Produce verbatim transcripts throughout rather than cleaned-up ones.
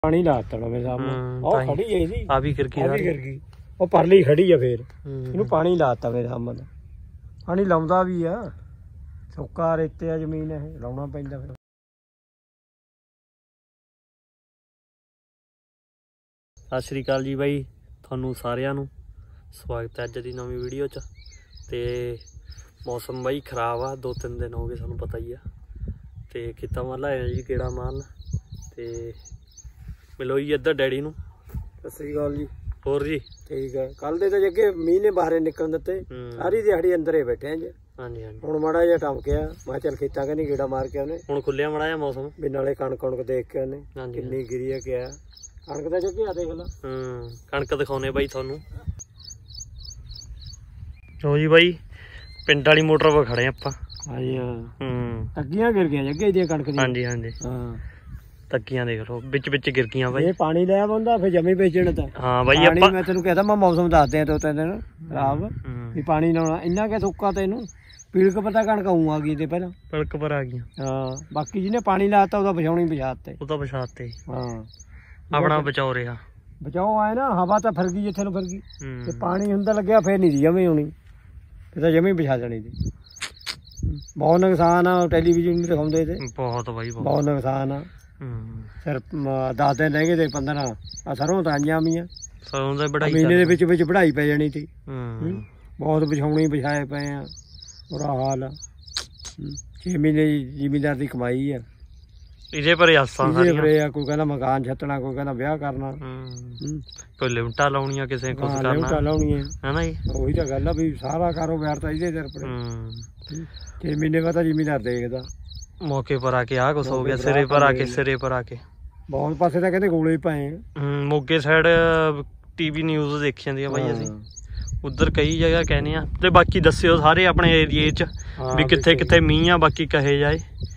पानी लाता मेरे सामने और खड़ी है इसी आ भी गिर गई आ भी गिर गई ਉਹ ਪਰਲੀ ਖੜੀ ਆ ਫੇਰ ਇਹਨੂੰ ਪਾਣੀ ਲਾਤਾ ਮੇਰੇ ਸਾਹਮਣੇ ਪਾਣੀ ਲਾਉਂਦਾ ਵੀ ਆ ਸੁੱਕਾ ਰੇਤੇ ਆ ਜ਼ਮੀਨ ਇਹ ਲਾਉਣਾ ਪੈਂਦਾ ਫਿਰ। ਸਤਿ ਸ਼੍ਰੀ ਅਕਾਲ ਜੀ ਬਾਈ, ਤੁਹਾਨੂੰ ਸਾਰਿਆਂ ਨੂੰ ਸਵਾਗਤ ਹੈ ਅੱਜ ਦੀ ਨਵੀਂ ਵੀਡੀਓ 'ਚ। ਤੇ ਮੌਸਮ ਬਾਈ ਖਰਾਬ ਆ, ਦੋ ਤਿੰਨ ਦਿਨ ਹੋ ਗਏ ਸਾਨੂੰ ਪਤਾ ਹੀ ਆ। ਤੇ ਖੇਤਾਂ ਵੱਲ ਆਏ ਜੀ ਕਿਹੜਾ ਮਾਰਨ ਤੇ ਮਿਲੋ ਜੀ ਇੱਧਰ ਡੈਡੀ ਨੂੰ। ਸਤਿ ਸ਼੍ਰੀ ਅਕਾਲ ਜੀ। ਹੋਰ ਜੀ ਠੀਕ ਹੈ। ਕੱਲ ਦੇ ਤਾਂ ਜੱਗੇ ਮੀਂਹ ਨੇ ਬਾਹਰੇ ਨਿਕਲਣ ਦਿੱਤੇ, ਸਾਰੀ ਦਿਹਾੜੀ ਅੰਦਰ ਹੀ ਬੈਠੇ ਜੀ। ਹਾਂਜੀ ਹਾਂਜੀ ਹੁਣ ਮਾੜਾ ਜਿਹਾ ਟਮਕਿਆ, ਮੈਂ ਚੱਲ ਖੇਤਾਂ ਕਨੀ ਗੇੜਾ ਮਾਰ ਕੇ ਉਹਨੇ ਹੁਣ ਖੁੱਲਿਆ ਮਾੜਾ ਜਿਹਾ ਮੌਸਮ ਵੀ ਨਾਲੇ ਕਣਕ ਕਣਕ ਦੇਖ ਕੇ ਉਹਨੇ ਕਿੰਨੀ ਗਿਰੀ ਆ ਕਿਆ ਕਣਕ ਦਾ ਜੱਗੇ ਆ ਦੇਖ ਲਾ। ਹੂੰ ਕਣਕ ਦਿਖਾਉਣੇ ਬਾਈ ਤੁਹਾਨੂੰ। ਲੋ ਜੀ ਬਾਈ ਪਿੰਡ ਵਾਲੀ ਮੋਟਰ ਪਰ ਖੜੇ ਆਪਾਂ। ਹਾਂਜੀ ਹਾਂ ਹੂੰ ਤੱਕੀਆਂ ਗਿਰ ਗਈਆਂ ਜੱਗੇ ਦੀਆਂ ਕਣਕ ਦੀਆਂ। ਹਾਂਜੀ ਹਾਂਜੀ ਹਾਂ ਤੱਕੀਆਂ ਦੇਖ ਲੋ ਵਿੱਚ ਵਿੱਚ ਗਿਰ ਗਈਆਂ ਬਾਈ। ਇਹ ਪਾਣੀ ਲੈ ਆਉਂਦਾ ਫਿਰ ਜਮੀ ਵੇਚਣ ਤਾਂ। ਹਾਂ ਬਾਈ ਆਪਾਂ ਮੈਂ ਤੈਨੂੰ ਕਹਿੰਦਾ ਮੈਂ ਮੌਸਮ ਦੱਸਦੇ ਆ ਦੋ ਤਿੰਨ ਦਿਨ ਖਰਾਬ ਵੀ ਪਾਣੀ ਲਾਉਣਾ ਇੰਨਾ ਕਿ ਸੁੱਕਾ ਤੈਨੂੰ ਪੀੜਕ ਪਤਾ ਕਣਕ ਆਉਂ ਆ ਗਈ ਤੇ ਪਹਿਲਾਂ ਪਲਕ ਪਰ ਆ ਗਈਆਂ। ਹਾਂ ਬਾਕੀ ਜਿਹਨੇ ਪਾਣੀ ਲਾਤਾ ਉਹਦਾ ਬਚਾਉਣੀ ਬਚਾਤ ਤੇ ਉਹ ਤਾਂ ਬਚਾਤ ਤੇ ਹਾਂ ਆਪਣਾ ਬਚਾਓ ਰਿਹਾ। ਬਚਾਓ ਆਏ ਨਾ ਹਵਾ ਤਾਂ ਫਿਰ ਗਈ ਜਿੱਥੇ ਨੂੰ ਫਿਰ ਗਈ ਤੇ ਪਾਣੀ ਹੁੰਦਾ ਲੱਗਿਆ ਫਿਰ ਨਹੀਂ ਦੀ ਜਮੀ ਹੋਣੀ, ਫਿਰ ਤਾਂ ਜਮੀ ਬਚਾ ਦੇਣੀ ਤੇ। ਬਹੁਤ ਨੁਕਸਾਨ ਆ, ਟੈਲੀਵਿਜ਼ਨ ਨਹੀਂ ਦਿਖਾਉਂਦੇ ਤੇ ਬਹੁਤ ਬਾਈ ਬਹੁਤ ਨੁਕਸਾਨ ਆ। ਫਿਰ ਦਸ ਦਿਨ ਰਹਿ ਗਏ ਤੇ ਪੰਦਰਾਂ ਆ ਸਰੋਂ ਤਾਂ ਆਈਆਂ ਵੀਆਂ ਸਰੋਂ ਦਾ ਬੜਾਈ ਮਹੀਨੇ ਦੇ ਵਿੱਚ ਵਿੱਚ ਵਢਾਈ ਪੈ ਜਾਣੀ ਸੀ। ਹੂੰ ਬਹੁਤ ਵਿਛਾਉਣੇ ਵਿਛਾਏ ਪਏ ਆ, ਬੁਰਾ ਹਾਲ ਆ। ਛੇ ਮਹੀਨੇ ਜ਼ਿਮੀਦਾਰ ਦੀ ਕਮਾਈ ਆ ਇਹਦੇ ਪਰ ਆਸਾਂ ਸਾਰੀਆਂ। ਕੋਈ ਕਹਿੰਦਾ ਮਕਾਨ ਛੱਤਣਾ, ਕੋਈ ਕਹਿੰਦਾ ਵਿਆਹ ਕਰਨਾ, ਕੋਈ ਲਿਮਟਾਂ ਲਾਉਣੀਆਂ, ਕਿਸੇ ਕੁਝ ਕਰਨਾ, ਲਿਮਟਾਂ ਲਾਉਣੀਆਂ ਹੈ ਨਾ ਜੀ। ਉਹੀ ਤਾਂ ਗੱਲ ਆ ਵੀ ਸਾਰਾ ਕਾਰੋਬਾਰ ਤਾਂ ਇਹਦੇ ਸਿਰ ਪਰ। ਛੇ ਮਹੀਨੇ ਬਾਅਦ ਤਾਂ ਜ਼ਿਮੀਦਾਰ ਦੇਖਦਾ ਮੌਕੇ ਪਰ ਆ ਕੇ ਆ ਕੁਛ ਹੋ ਗਿਆ, ਸਿਰੇ ਪਰ ਆ ਕੇ ਸਿਰੇ ਪਰ ਆ ਕੇ ਬਹੁਤ ਪਾਸੇ ਤਾਂ ਕਹਿੰਦੇ ਗੋਲੇ ਪਏ ਆ। ਮੋਗੇ ਸਾਈਡ ਟੀਵੀ ਨਿਊਜ਼ ਦੇਖੀ ਜਾਂਦੀ ਆ ਬਾਈ ਅਸੀਂ, ਉਧਰ ਕਈ ਜਗ੍ਹਾ ਕਹਿੰਦੇ ਆ। ਤੇ ਬਾਕੀ ਦੱਸਿਓ ਸਾਰੇ ਆਪਣੇ ਏਰੀਏ 'ਚ ਵੀ ਕਿੱਥੇ ਕਿੱਥੇ ਮੀਂਹ ਆ, ਬਾਕੀ ਕਹੇ ਜਾਏ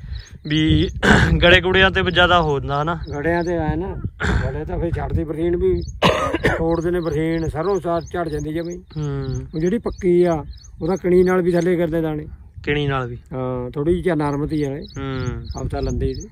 ਵੀ ਗੜੇ ਗੁੜਿਆਂ ਤੇ ਜ਼ਿਆਦਾ ਹੋ ਜਾਂਦਾ ਹਨਾ। ਗੜਿਆਂ ਤੇ ਆਏ ਨਾ ਗੜੇ ਤਾਂ ਫਿਰ ਛੱਡਦੀ ਬਰਸੀਨ ਵੀ ਤੋੜਦੇ ਨੇ, ਬਰਸੀਨ ਸਰੋਂ ਸਾਰ ਝੜ ਜਾਂਦੀ ਜਮੀ। ਹੂੰ ਜਿਹੜੀ ਪੱਕੀ ਆ ਉਹਦਾ ਕਣੀ ਨਾਲ ਵੀ ਥੱਲੇ ਕਰਦੇ ਦਾਣੇ, ਕਿਣੀ ਨਾਲ ਵੀ। ਹਾਂ ਥੋੜੀ ਜਿਹੀ ਨਰਮਤੀ ਆ ਹੂੰ ਹਫਤਾ ਲੰਦੇ ਦੀ।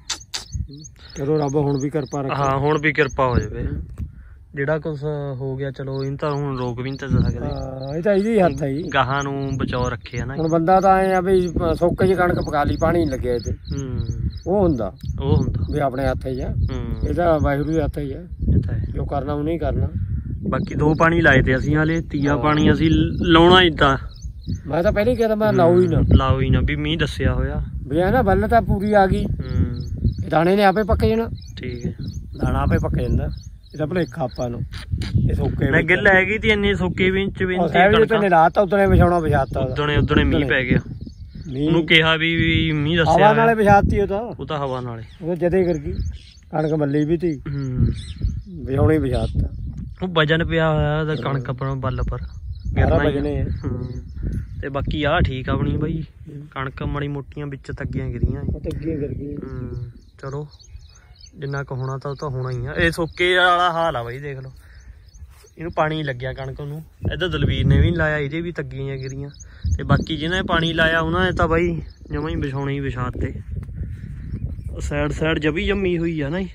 ਚਲੋ ਰੱਬ ਹੁਣ ਵੀ ਕਿਰਪਾ ਰੱਖੇ। ਹਾਂ ਹੁਣ ਵੀ ਕਿਰਪਾ ਹੋ ਜਾਵੇ। ਜਿਹੜਾ ਕੁਛ ਹੋ ਗਿਆ ਚਲੋ ਇਹਨੂੰ ਤਾਂ ਹੁਣ ਰੋਕ ਵੀ ਨਹੀਂ ਤਾਂ ਸਕਦੇ। ਹਾਂ ਇਹ ਤਾਂ ਇਹਦੀ ਹੱਥ ਆ ਜੀ, ਗਾਹਾਂ ਨੂੰ ਬਚਾਓ ਰੱਖੇ ਆ ਨਾ। ਹੁਣ ਬੰਦਾ ਤਾਂ ਐ ਆ ਵੀ ਸੋਕੇ 'ਚ ਕਣਕ ਪਕਾ ਲਈ, ਪਾਣੀ ਨੀ ਲੱਗਿਆ ਇਹਦੇ। ਹੂੰ ਉਹ ਹੁੰਦਾ ਉਹ ਹੁੰਦਾ ਵੀ ਆਪਣੇ ਹੱਥ ਹੀ ਆ। ਇਹ ਤਾਂ ਵਾਹਿਗੁਰੂ ਦੇ ਹੱਥ ਹੀ ਆ, ਜੋ ਕਰਨਾ ਉਹ ਨਹੀਂ ਕਰਨਾ। ਬਾਕੀ ਦੋ ਪਾਣੀ ਲਾਏ ਤੇ ਅਸੀਂ ਹਾਲੇ, ਤੀਆ ਪਾਣੀ ਅਸੀਂ ਲਾਉਣਾ ਏਦਾਂ। ਮੈਂ ਤਾਂ ਪਹਿਲਾਂ ਹੀ ਕਹਿੰਦਾ ਮੈਂ ਲਾਓ ਹੀ ਨਾ ਲਾਓ ਹੀ ਨਾ ਵੀ ਮੀਂਹ ਦੱਸਿਆ ਹੋਇਆ ਵੀ ਹੈ ਨਾ। ਬੱਲ ਤਾਂ ਪੂਰੀ ਆ ਗਈ, ਦਾਣੇ ਨੇ ਆਪੇ ਪੱਕ ਜਾਣਾ। ਠੀਕ ਹੈ ਦਾਣਾ ਆਪੇ ਪੱਕ ਜਾਂਦਾ, ਇਹ ਤਾਂ ਭਲੇਖਾ ਆਪਾਂ ਨੂੰ। ਇਹ ਸੋਕੇ ਮੈਂ ਗਿੱਲ ਹੈਗੀ ਤੀ ਇੰਨੇ ਸੋਕੇ ਵਿੱਚ ਵੀ ਨੇ ਲਾਤਾ, ਉਦਣੇ ਵਿਛਾਉਣਾ ਵਿਛਾਤਾ, ਉਦਣੇ ਉਦਣੇ ਮੀਂਹ ਪੈ ਗਿਆ। ਉਹਨੂੰ ਕਿਹਾ ਵੀ ਮੀਂਹ ਦੱਸਿਆ ਹਵਾ ਨਾਲੇ ਵਿਛਾਤੀ। ਉਹ ਤਾਂ ਉਹ ਤਾਂ ਹਵਾ ਨਾਲੇ ਉਹ ਜਦੇ ਕਰ ਗਈ ਕਣਕ ਮੱਲੀ ਵੀ ਤੀ। ਹੂੰ ਵਿਛਾਉਣੀ ਵਿਛਾਤਾ, ਉਹ ਵਜਨ ਪਿਆ ਹੋਇਆ ਕਣਕ ਆਪਣਾ ਬੱਲ ਪਰ ਵਜਨੇ। ਤੇ ਬਾਕੀ ਆਹ ਠੀਕ ਆ ਆਪਣੀ ਬਾਈ ਕਣਕ, ਮਾੜੀ ਮੋਟੀਆਂ ਵਿੱਚ ਤੱਗੀਆਂ ਗਿਰੀਆਂ ਤੱਗੀਆਂ ਗਿਰ ਗਈਆਂ। ਹੂੰ ਚਲੋ ਜਿੰਨਾ ਕੁ ਹੋਣਾ ਤਾਂ ਉਹ ਤਾਂ ਹੋਣਾ ਹੀ ਆ। ਇਹ ਸੋਕੇ ਵਾਲਾ ਹਾਲ ਆ ਬਾਈ ਦੇਖ ਲਓ, ਇਹਨੂੰ ਪਾਣੀ ਲੱਗਿਆ ਕਣਕ ਨੂੰ। ਇੱਧਰ ਦਲਵੀਰ ਨੇ ਵੀ ਲਾਇਆ, ਇਹਦੇ ਵੀ ਤੱਗੀਆਂ ਗਿਰੀਆਂ। ਤੇ ਬਾਕੀ ਜਿਹਨੇ ਪਾਣੀ ਲਾਇਆ ਉਹਨਾਂ ਨੇ ਤਾਂ ਬਾਈ ਜਮਾਂ ਹੀ ਵਿਛਾਉਣੇ ਹੀ ਵਿਛਾਤੇ। ਸਾਈਡ ਸਾਈਡ ਜਵੀ ਜੰਮੀ ਹੋਈ ਆ ਨਾ ਜੀ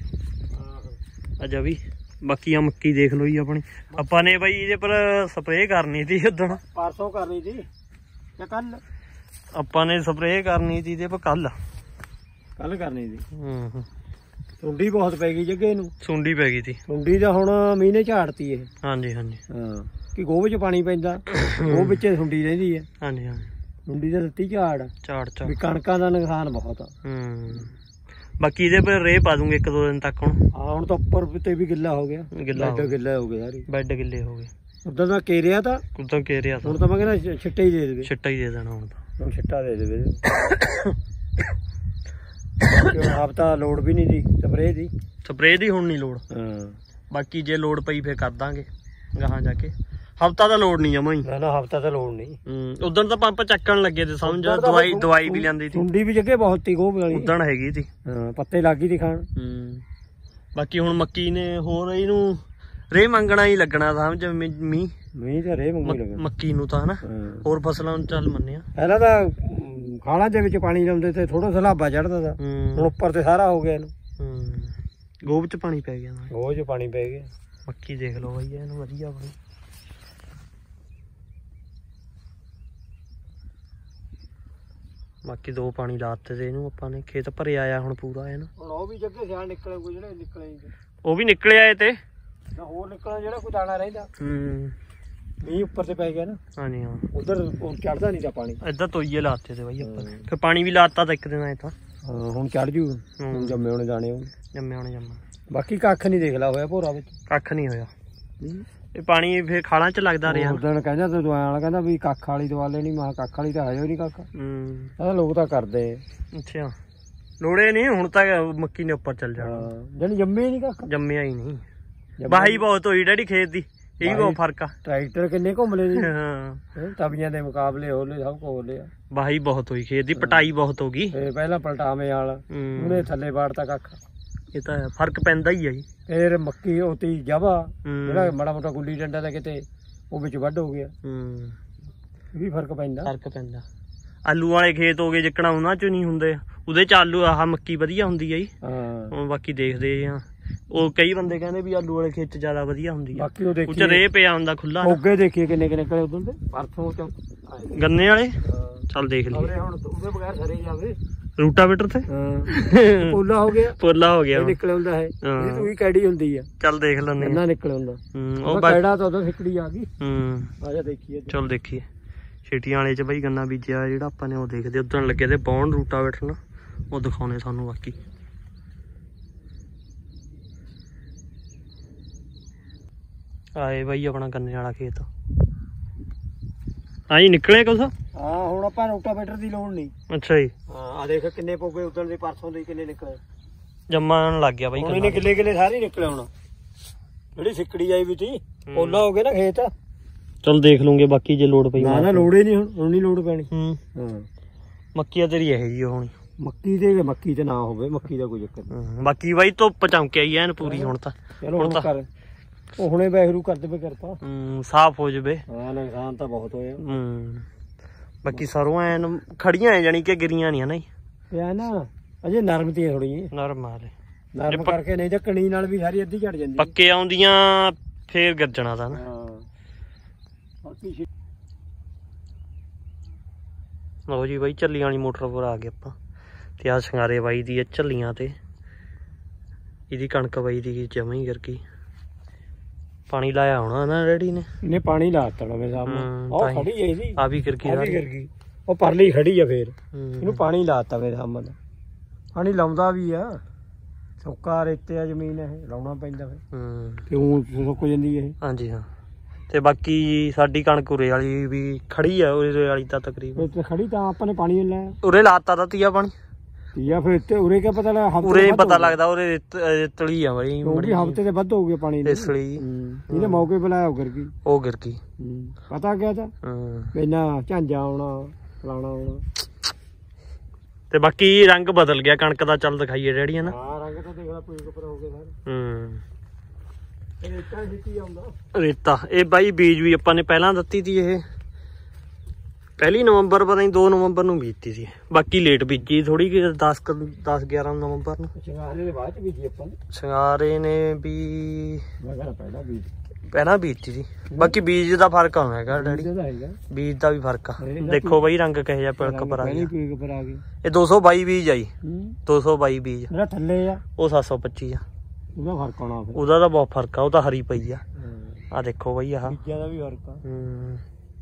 ਆ ਜਵੀ। ਬਾਕੀ ਆ ਮੱਕੀ ਦੇਖ ਲਓ ਜੀ ਆਪਣੀ। ਆਪਾਂ ਨੇ ਬਾਈ ਇਹਦੇ ਪਰ ਸਪਰੇਅ ਕਰਨੀ ਸੀ ਉਦਣ, ਪਰਸੋਂ ਕਰਨੀ ਸੀ ਜਾਂ ਕੱਲ। ਆਪਾਂ ਨੇ ਸਪਰੇਅ ਕਰਨੀ ਸੀ ਇਹਦੇ ਪਰ ਕੱਲ ਕੱਲ ਕਰਨੀ ਸੀ। ਹੂੰ ਸੁੰਡੀ ਬਹੁਤ ਪੈ ਗਈ ਜੱਗੇ ਨੂੰ, ਸੁੰਡੀ ਪੈ ਗਈ ਸੀ। ਸੁੰਡੀ ਤਾਂ ਹੁਣ ਮਹੀਨੇ ਝਾੜਤੀ ਇਹ। ਹਾਂਜੀ ਹਾਂਜੀ ਹਾਂ ਕਿ ਗੋਹ ਵਿੱਚ ਪਾਣੀ ਪੈਂਦਾ, ਉਹ ਵਿੱਚ ਸੁੰਡੀ ਰਹਿੰਦੀ ਹੈ। ਹਾਂਜੀ ਹਾਂਜੀ ਸੁੰਡੀ ਤਾਂ ਦਿੱਤੀ ਝਾੜ ਝਾੜ ਝਾੜ ਵੀ ਕਣਕਾਂ ਦਾ ਨੁਕਸਾਨ ਬਹੁਤ ਆ। ਹੂੰ ਬਾਕੀ ਇਹਦੇ ਪਰ ਰੇਹ ਪਾ ਦੂੰਗੇ ਇੱਕ ਦੋ ਦਿਨ ਤੱਕ। ਹੁਣ ਹਾਂ ਹੁਣ ਤਾਂ ਉੱਪਰ ਤੇ ਵੀ ਗਿੱਲਾ ਹੋ ਗਿਆ, ਗਿੱਲਾ ਗਿੱਲਾ ਹੋ ਗਿਆ ਸਾਰੀ, ਬੈੱਡ ਗਿੱਲੇ ਹੋ ਗਏ। ਉਦੋਂ ਦਾ ਕੇਰਿਆ ਤਾਂ ਉਦੋਂ ਕੇਰਿਆ ਹੁਣ ਤਾਂ ਮੈਂ ਕਹਿੰਦਾ ਛਿੱਟਾ ਹੀ ਦੇ ਦੇਵੇ, ਛਿੱਟਾ ਹੀ ਦੇ ਦੇਣਾ ਹੁਣ ਤਾਂ। ਹੁਣ ਛਿੱਟਾ ਦੇ ਦੇਵੇ ਆਪ ਤਾਂ ਲੋੜ ਵੀ ਨਹੀਂ ਦੀ ਸਪਰੇਅ ਦੀ। ਸਪਰੇਅ ਦੀ ਹੁਣ ਨਹੀਂ ਲੋੜ। ਹਾਂ ਬਾਕੀ ਜੇ ਲੋੜ ਪਈ ਫਿਰ ਕਰ ਦਾਂਗੇ ਗਾਹਾਂ ਜਾ ਕੇ। ਹਫਤਾ ਤਾਂ ਲੋੜ ਨਹੀਂ ਜਮਾਂ ਹੀ। ਨਾ ਨਾ ਹਫਤਾ ਤਾਂ ਲੋੜ ਨਹੀਂ। ਹੂੰ ਉਦੋਂ ਤਾਂ ਪੰਪ ਚੱਕਣ ਲੱਗੇ ਤੇ ਸਮਝ ਦਵਾਈ ਦਵਾਈ ਵੀ ਲੈਂਦੀ ਸੀ। ਸੁੰਡੀ ਵੀ ਜੱਗੇ ਬਹੁਤ ਤੀ ਗੋਹ ਵਾਲੀ ਉਦਣ ਹੈਗੀ ਤੀ। ਹਾਂ ਪੱਤੇ ਲੱਗ ਗਈ ਤੀ ਖਾਣ। ਹੂੰ ਬਾਕੀ ਹੁਣ ਮੱਕੀ ਨੇ ਹੋਰ ਇਹਨੂੰ ਰੇਹ ਮੰਗਣਾ ਹੀ ਲੱਗਣਾ ਸਮਝ। ਮੀਂਹ ਮੀਂਹ ਤਾਂ ਰੇਹ ਮੰਗਣੀ ਲੱਗਣਾ ਮੱਕੀ ਨੂੰ ਤਾਂ ਹਨਾ। ਹੋਰ ਫਸਲਾਂ ਨੂੰ ਚੱਲ ਮੰਨਿਆ ਪਹਿਲਾਂ ਤਾਂ ਖਾਲਾਂ ਦੇ ਵਿੱਚ ਪਾਣੀ ਲਾਉਂਦੇ ਤੇ ਥੋੜਾ ਸਲਾਬਾ ਚੜਦਾ ਤਾ, ਹੁਣ ਉੱਪਰ ਤੇ ਸਾਰਾ ਹੋ ਗਿਆ ਇਹਨੂੰ। ਗੋਭ ਚ ਪਾਣੀ ਪੈ ਗਿਆ ਗੋਭ ਚ ਪਾਣੀ ਪੈ ਗਿਆ। ਮੱਕੀ ਦੇਖ ਲਓ ਬਾਈ ਇਹਨੂੰ ਵਧੀਆ ਬਣੀ। ਬਾਕੀ ਦੋ ਪਾਣੀ ਲਾਤੇ ਤੇ ਇਹਨੂੰ ਆਪਾਂ ਨੇ, ਖੇਤ ਭਰਿਆ ਆਇਆ ਹੁਣ ਪੂਰਾ ਇਹਨੂੰ। ਹੁਣ ਉਹ ਵੀ ਜੱਗੇ ਸਿਆਲ ਨਿਕਲੇ ਕੋਈ ਜਿਹੜੇ ਨਿਕਲੇ ਉਹ ਵੀ ਨਿਕਲੇ ਆਏ ਤੇ ਹੋਰ ਨਿਕਲਣਾ ਜਿਹੜਾ ਕੋਈ ਦਾਣਾ ਰਹਿੰਦਾ। ਹੂੰ ਮੀਂਹ ਉੱਪਰ ਤੇ ਪੈ ਗਿਆ ਨਾ। ਹਾਂਜੀ ਹਾਂ ਉਧਰ ਚੜਦਾ ਨਹੀਂ ਤਾਂ ਪਾਣੀ। ਏਦਾਂ ਤੋਈਏ ਲਾਤੇ ਤੇ ਬਾਈ ਆਪਾਂ ਫਿਰ ਪਾਣੀ ਵੀ ਲਾਤਾ ਤਾਂ ਇੱਕ ਦਿਨ ਆਏ ਤਾਂ ਹੁਣ ਚੜ ਜੂ। ਹੁਣ ਜੰਮੇ ਹੋਣੇ ਦਾਣੇ ਉਹ ਜੰਮੇ ਹੋਣੇ ਜੰਮਾ। ਬਾਕੀ ਕੱਖ ਨਹੀਂ ਦੇਖ ਲਾ ਹੋਇਆ ਭੋਰਾ ਵਿੱਚ, ਕੱਖ ਨਹੀਂ ਹੋਇਆ। ਇਹ ਪਾਣੀ ਫਿਰ ਖਾਲਾਂ ਚ ਲੱਗਦਾ ਰਿਹਾ। ਉਦੋਂ ਕਹਿੰਦਾ ਤੇ ਦਵਾਈ ਵਾਲਾ ਕਹਿੰਦਾ ਵੀ ਕੱਖ ਵਾਲੀ ਦਵਾ ਲੈਣੀ। ਮੈਂ ਕੱਖ ਵਾਲੀ ਤਾਂ ਹੈ ਹੀ ਨਹੀਂ ਕੱਖ। ਹੂੰ ਇਹ ਲੋਕ ਤਾਂ ਕਰਦੇ। ਅੱਛਾ ਲੋੜੇ ਨਹੀਂ ਹੁਣ ਤਾਂ ਮੱਕੀ ਨੇ ਉੱਪਰ ਚੱਲ ਜਾਣਾ। ਜਨ ਜੰਮੇ ਹੀ ਨਹੀਂ ਕੱਖ। ਜੰਮਿਆ ਹੀ ਨਹੀਂ। ਬਾਹੀ ਬਹੁਤ ਹੋਈ ਡੈਡੀ ਖੇਤ ਦੀ, ਇਹ ਵੀ ਬਹੁਤ ਫਰਕ ਆ। ਟਰੈਕਟਰ ਕਿੰਨੇ ਘੁੰਮ ਲਏ ਜੀ। ਹਾਂ ਤਵੀਆਂ ਦੇ ਮੁਕਾਬਲੇ ਹੋਲੇ ਸਭ ਕੋ ਹੋਲੇ ਆ। ਬਾਹੀ ਬਹੁਤ ਹੋਈ ਖੇਤ ਦੀ, ਪਟਾਈ ਬਹੁਤ ਹੋ ਗਈ। ਤੇ ਪਹਿਲਾਂ ਪਲਟਾਵੇਂ ਵਾਲਾ ਉਹਨੇ ਥੱਲੇ ਬਾੜਤਾ ਕੱਖ। ਇਹ ਤਾਂ ਫਰਕ ਪੈਂਦਾ ਹੀ ਆ ਜੀ। ਫੇਰ ਮੱਕੀ ਹੋਤੀ ਜਵਾ ਜਿਹੜਾ ਮਾੜਾ ਮੋਟਾ ਗੁੱਲੀ ਡੰਡਾ ਦਾ ਕਿਤੇ ਉਹ ਵਿੱਚ ਵੱਢ ਹੋ ਗਿਆ। ਹੂੰ ਇਹ ਵੀ ਫਰਕ ਪੈਂਦਾ। ਫਰਕ ਪੈਂਦਾ। ਆਲੂ ਵਾਲੇ ਖੇਤ ਹੋ ਗਏ ਜਿੱਕਣਾ ਉਹਨਾਂ ਚ ਨਹੀਂ ਹੁੰਦੇ, ਉਹਦੇ ਚ ਆਲੂ ਆਹ ਮੱਕੀ ਵਧੀਆ ਹੁੰਦੀ ਆ ਜੀ। ਹਾਂ ਹੁਣ ਬਾਕੀ ਦੇਖਦੇ ਆ। ਉਹ ਕਈ ਬੰਦੇ ਕਹਿੰਦੇ ਵੀ ਆਲੂ ਵਾਲੇ ਖੇਤ ਚ ਜ਼ਿਆਦਾ ਵਧੀਆ ਹੁੰਦੀ ਆ। ਬਾਕੀ ਉਹ ਦੇਖੀ ਉੱਚ ਰੇ ਪਿਆ ਹੁੰਦਾ ਖੁੱਲਾ। ਮੋਗੇ ਦੇਖੀਏ ਕਿੰਨੇ ਕਿੰਨੇ ਨਿਕਲੇ ਉਦੋਂ ਦੇ ਪਰਸੋਂ ਚ ਗੰਨੇ ਵਾਲੇ। ਚੱਲ ਦੇਖ ਲਈਏ। ਹੁਣ ਉਹਦੇ ਬਗੈਰ ਸਰੇ ਜਾਵੇ ਰੂਟਾਵੇਟਰ ਤੇ। ਹਾਂ ਪੋਲਾ ਹੋ ਗਿਆ। ਪੋਲਾ ਹੋ ਗਿਆ ਨਿਕਲ ਆਉਂਦਾ ਹੈ। ਇਹ ਤੂੰ ਹੀ ਕੈੜੀ ਹੁੰਦੀ ਆ। ਚੱਲ ਦੇਖ ਲੈਂਦੇ ਇੰਨਾ ਨਿਕਲ ਆਉਂਦਾ। ਹੂੰ ਉਹ ਕੈੜਾ ਤਾਂ ਉਦੋਂ ਸਿੱਕੜੀ ਆ ਗਈ। ਹੂੰ ਆ ਜਾ ਦੇਖੀਏ। ਚੱਲ ਦੇਖੀਏ। ਛੇਟੀਆਂ ਵਾਲੇ ਚ ਬਾਈ ਗੰਨਾ ਬੀਜਿਆ ਜਿਹੜਾ ਆਪਾਂ ਨੇ, ਉਹ ਦੇਖਦੇ ਉਦੋਂ ਲੱਗੇ ਤੇ ਬੌਣ ਰੂਟਾਵੇਟਰ ਨਾ, ਉਹ ਦਿਖਾਉਣੇ ਸਾਨੂੰ। ਬਾਕੀ ਆਏ ਬਾਈ ਆਪਣਾ ਗੰਨੇ ਵਾਲਾ ਖੇਤ ਆਈ ਨਿਕਲੇ ਕੁਛ। ਹਾਂ ਹੁਣ ਆਪਾਂ ਰੂਟਾਵੇਟਰ ਦੀ ਲੋੜ ਨਹੀਂ। ਅੱਛਾ ਜੀ। ਹਾਂ ਆ ਦੇਖ ਕਿੰਨੇ ਪੋਗੇ ਉਦੋਂ ਦੇ ਪਰਸੋਂ ਦੇ ਕਿੰਨੇ ਨਿਕਲੇ। ਜੰਮਣ ਲੱਗ ਗਿਆ ਬਾਈ। ਹੁਣ ਇਹਨੇ ਕਿੱਲੇ ਕਿੱਲੇ ਸਾਰੇ ਨਿਕਲੇ। ਹੁਣ ਜਿਹੜੀ ਸਿੱਕੜੀ ਆਈ ਵੀ ਤੀ ਪੋਲਾ ਹੋ ਗਿਆ ਨਾ ਖੇਤ। ਚਲ ਦੇਖ ਲੂੰਗੇ ਬਾਕੀ ਜੇ ਲੋੜ ਪਈ। ਨਾ ਨਾ ਲੋੜ ਹੀ ਨਹੀਂ ਹੁਣ। ਹੁਣ ਨਹੀਂ ਲੋੜ ਪੈਣੀ। ਹੂੰ ਹਾਂ ਮੱਕੀ ਆ ਤੇਰੀ ਇਹ ਜੀ ਹੋਣੀ। ਮੱਕੀ ਦੇ ਮੱਕੀ ਤੇ ਨਾ ਹੋਵੇ, ਮੱਕੀ ਦਾ ਕੋਈ ਚੱਕਰ ਨਹੀਂ। ਬਾਕੀ ਬਾਈ ਧੁੱਪ ਚਮਕਿਆ ਹੀ ਐਨ ਪੂਰੀ ਹੁਣ ਤਾਂ। ਚਲੋ ਹੁਣ ਕਰ ਉਹ ਹੁਣੇ ਬੈਹਰੂ ਕਰ ਦੇਵੇ ਕਿਰਪਾ। ਹੂੰ ਸਾਫ਼ ਹੋ ਜਾਵੇ। ਹਾਂ ਨੁਕਸਾਨ ਤਾਂ ਬਹੁਤ ਹੋਇਆ। ਹੂੰ ਬਾਕੀ ਸਰੋਂ ਐਨ ਖੜੀਆਂ ਐ ਜਾਣੀ ਕਿ ਗਿਰੀਆਂ ਨਹੀਂ ਹਨਾ। ਪਿਆ ਨਾ ਅਜੇ ਨਰਮ ਤੀ ਥੋੜੀ ਜੀ। ਨਰਮ ਆਲੇ ਨਰਮ ਕਰਕੇ ਨਹੀਂ ਤਾਂ ਕਣੀ ਨਾਲ ਵੀ ਸਾਰੀ ਅੱਧੀ ਝੜ ਜਾਂਦੀ। ਪੱਕੇ ਆਉਂਦੀਆਂ ਫੇਰ ਗੱਜਣਾ ਤਾਂ ਨਾ। ਹਾਂ ਬਾਕੀ ਲਓ ਜੀ ਬਾਈ ਝੱਲੀਆਂ ਵਾਲੀ ਮੋਟਰ ਪਰ ਆ ਗਏ ਆਪਾਂ। ਤੇ ਆ ਸ਼ਿੰਗਾਰੇ ਬਾਈ ਦੀ ਝੱਲੀਆਂ ਤੇ ਇਹਦੀ ਕਣਕ ਬਾਈ ਦੀ ਜਮਾਂ ਹੀ ਕਰ ਗਈ। ਪਾਣੀ ਲਾਇਆ ਹੋਣਾ ਨਾ ਡੈਡੀ ਨੇ। ਇਹਨੇ ਪਾਣੀ ਲਾਤਾ ਨਾ ਮੇਰੇ ਸਾਹਮਣੇ। ਉਹ ਖੜੀ ਹੈ ਇਹਦੀ। ਆ ਵੀ ਕਰ ਗਈ ਆ ਵੀ ਕਰ ਗਈ। ਉਹ ਪਰਲੀ ਖੜੀ ਆ ਫੇਰ ਇਹਨੂੰ ਪਾਣੀ ਲਾਤਾ ਮੇਰੇ ਸਾਹਮਣੇ। ਪਾਣੀ ਲਾਉਂਦਾ ਵੀ ਆ। ਸੁੱਕਾ ਰੇਤੇ ਆ ਜ਼ਮੀਨ ਇਹ ਲਾਉਣਾ ਪੈਂਦਾ ਫਿਰ। ਹੂੰ ਤੇ ਉਹ ਸੁੱਕ ਜਾਂਦੀ ਇਹ। ਹਾਂਜੀ ਹਾਂ। ਤੇ ਬਾਕੀ ਸਾਡੀ ਕਣਕ ਉਰੇ ਵਾਲੀ ਵੀ ਖੜੀ ਆ। ਉਰੇ ਵਾਲੀ ਤਾਂ ਤਕਰੀਬਨ ਖੜੀ ਤਾਂ ਆਪਾਂ ਨੇ ਪਾਣੀ ਲਾਇਆ। ਉਰੇ ਲਾਤਾ ਤਾਂ ਤੀਆ ਪਾਣੀ। ਤੀਆ ਫਿਰ ਤੇ ਉਰੇ ਕਿਆ ਪਤਾ ਲੱਗਾ। ਉਰੇ ਪਤਾ ਲੱਗਦਾ ਉਰੇ ਰੇਤਲੀ ਆ ਬੜੀ। ਹਫ਼ਤੇ ਦੇ ਵੱਧ ਹੋ ਗਏ ਪਾਣੀ ਦੇ। ਰੇਤਲੀ ਇਹਨੇ ਮੌਕੇ ਬੁਲਾਇਆ ਉਹ ਗਿਰ ਗਈ। ਉਹ ਗਿਰ ਗਈ। ਪਤਾ ਕਿਆ ਤਾਂ ਇੰਨਾ ਝਾਂਜਾ ਆਉਣਾ ਫਲਾਣਾ ਆਉਣਾ। ਤੇ ਬਾਕੀ ਰੰਗ ਬਦਲ ਗਿਆ ਕਣਕ ਦਾ। ਚੱਲ ਦਿਖਾਈਏ ਡੈਡੀ ਹਨਾ। ਹਾਂ ਰੰਗ ਤਾਂ ਦੇਖ ਲੈ ਪੂਰੇ ਉੱਪਰ ਹੋ ਗਏ ਸਾਰੇ। ਹੂੰ ਰੇਤਾ ਜਿੱਤੀ ਆਉਂਦਾ। ਰੇਤਾ ਇਹ ਬਾਈ ਬੀਜ ਵੀ ਆਪਾਂ ਨੇ ਪਹਿਲਾਂ ਦਿੱਤੀ ਤੀ। ਇਹ ਪਹਿਲੀ ਨਵੰਬਰ ਪਤਾ ਨਹੀਂ ਦੋ ਨਵੰਬਰ ਨੂੰ ਬੀਜਤੀ ਸੀ। ਬਾਕੀ ਲੇਟ ਬੀਜੀ ਥੋੜੀ ਕਿ ਦਸ ਦਸ ਗਿਆਰਾਂ ਨਵੰਬਰ ਨੂੰ। ਸ਼ਿੰਗਾਰੇ ਦੇ ਬਾਅਦ ਚ ਬੀਜੀ ਆਪਾਂ ਨੇ। ਸ਼ਿੰਗਾਰੇ ਨੇ ਵੀ ਪਹਿਲਾਂ ਬੀਜ ਪਹਿਲਾਂ ਬੀਜਤੀ ਸੀ। ਬਾਕੀ ਬੀਜ ਦਾ ਫਰਕ ਆਉਣਾ ਹੈਗਾ ਡੈਡੀ। ਬੀਜ ਦਾ ਵੀ ਫਰਕ ਆ। ਦੇਖੋ ਬਾਈ ਰੰਗ ਕਿਹੋ ਜਿਹਾ ਪਿਲਕ ਪਰ ਆ ਗਿਆ। ਇਹ ਦੋ ਸੌ ਬਾਈ ਬੀਜ ਆਈ। ਦੋ ਸੌ ਬਾਈ ਬੀਜ ਜਿਹੜਾ ਥੱਲੇ ਆ ਉਹ ਸੱਤ ਸੌ ਪੱਚੀ ਆ। ਉਹਦਾ ਫਰਕ ਆਉਣਾ। ਉਹਦਾ ਤਾਂ ਬਹੁਤ ਫਰਕ ਆ। ਉਹ ਤਾਂ ਹਰੀ ਪਈ ਆ। ਆ ਦੇਖੋ ਬਾਈ ਆਹ ਬੀਜਾਂ ਦਾ ਵੀ ਫਰਕ ਆ। ਹੂੰ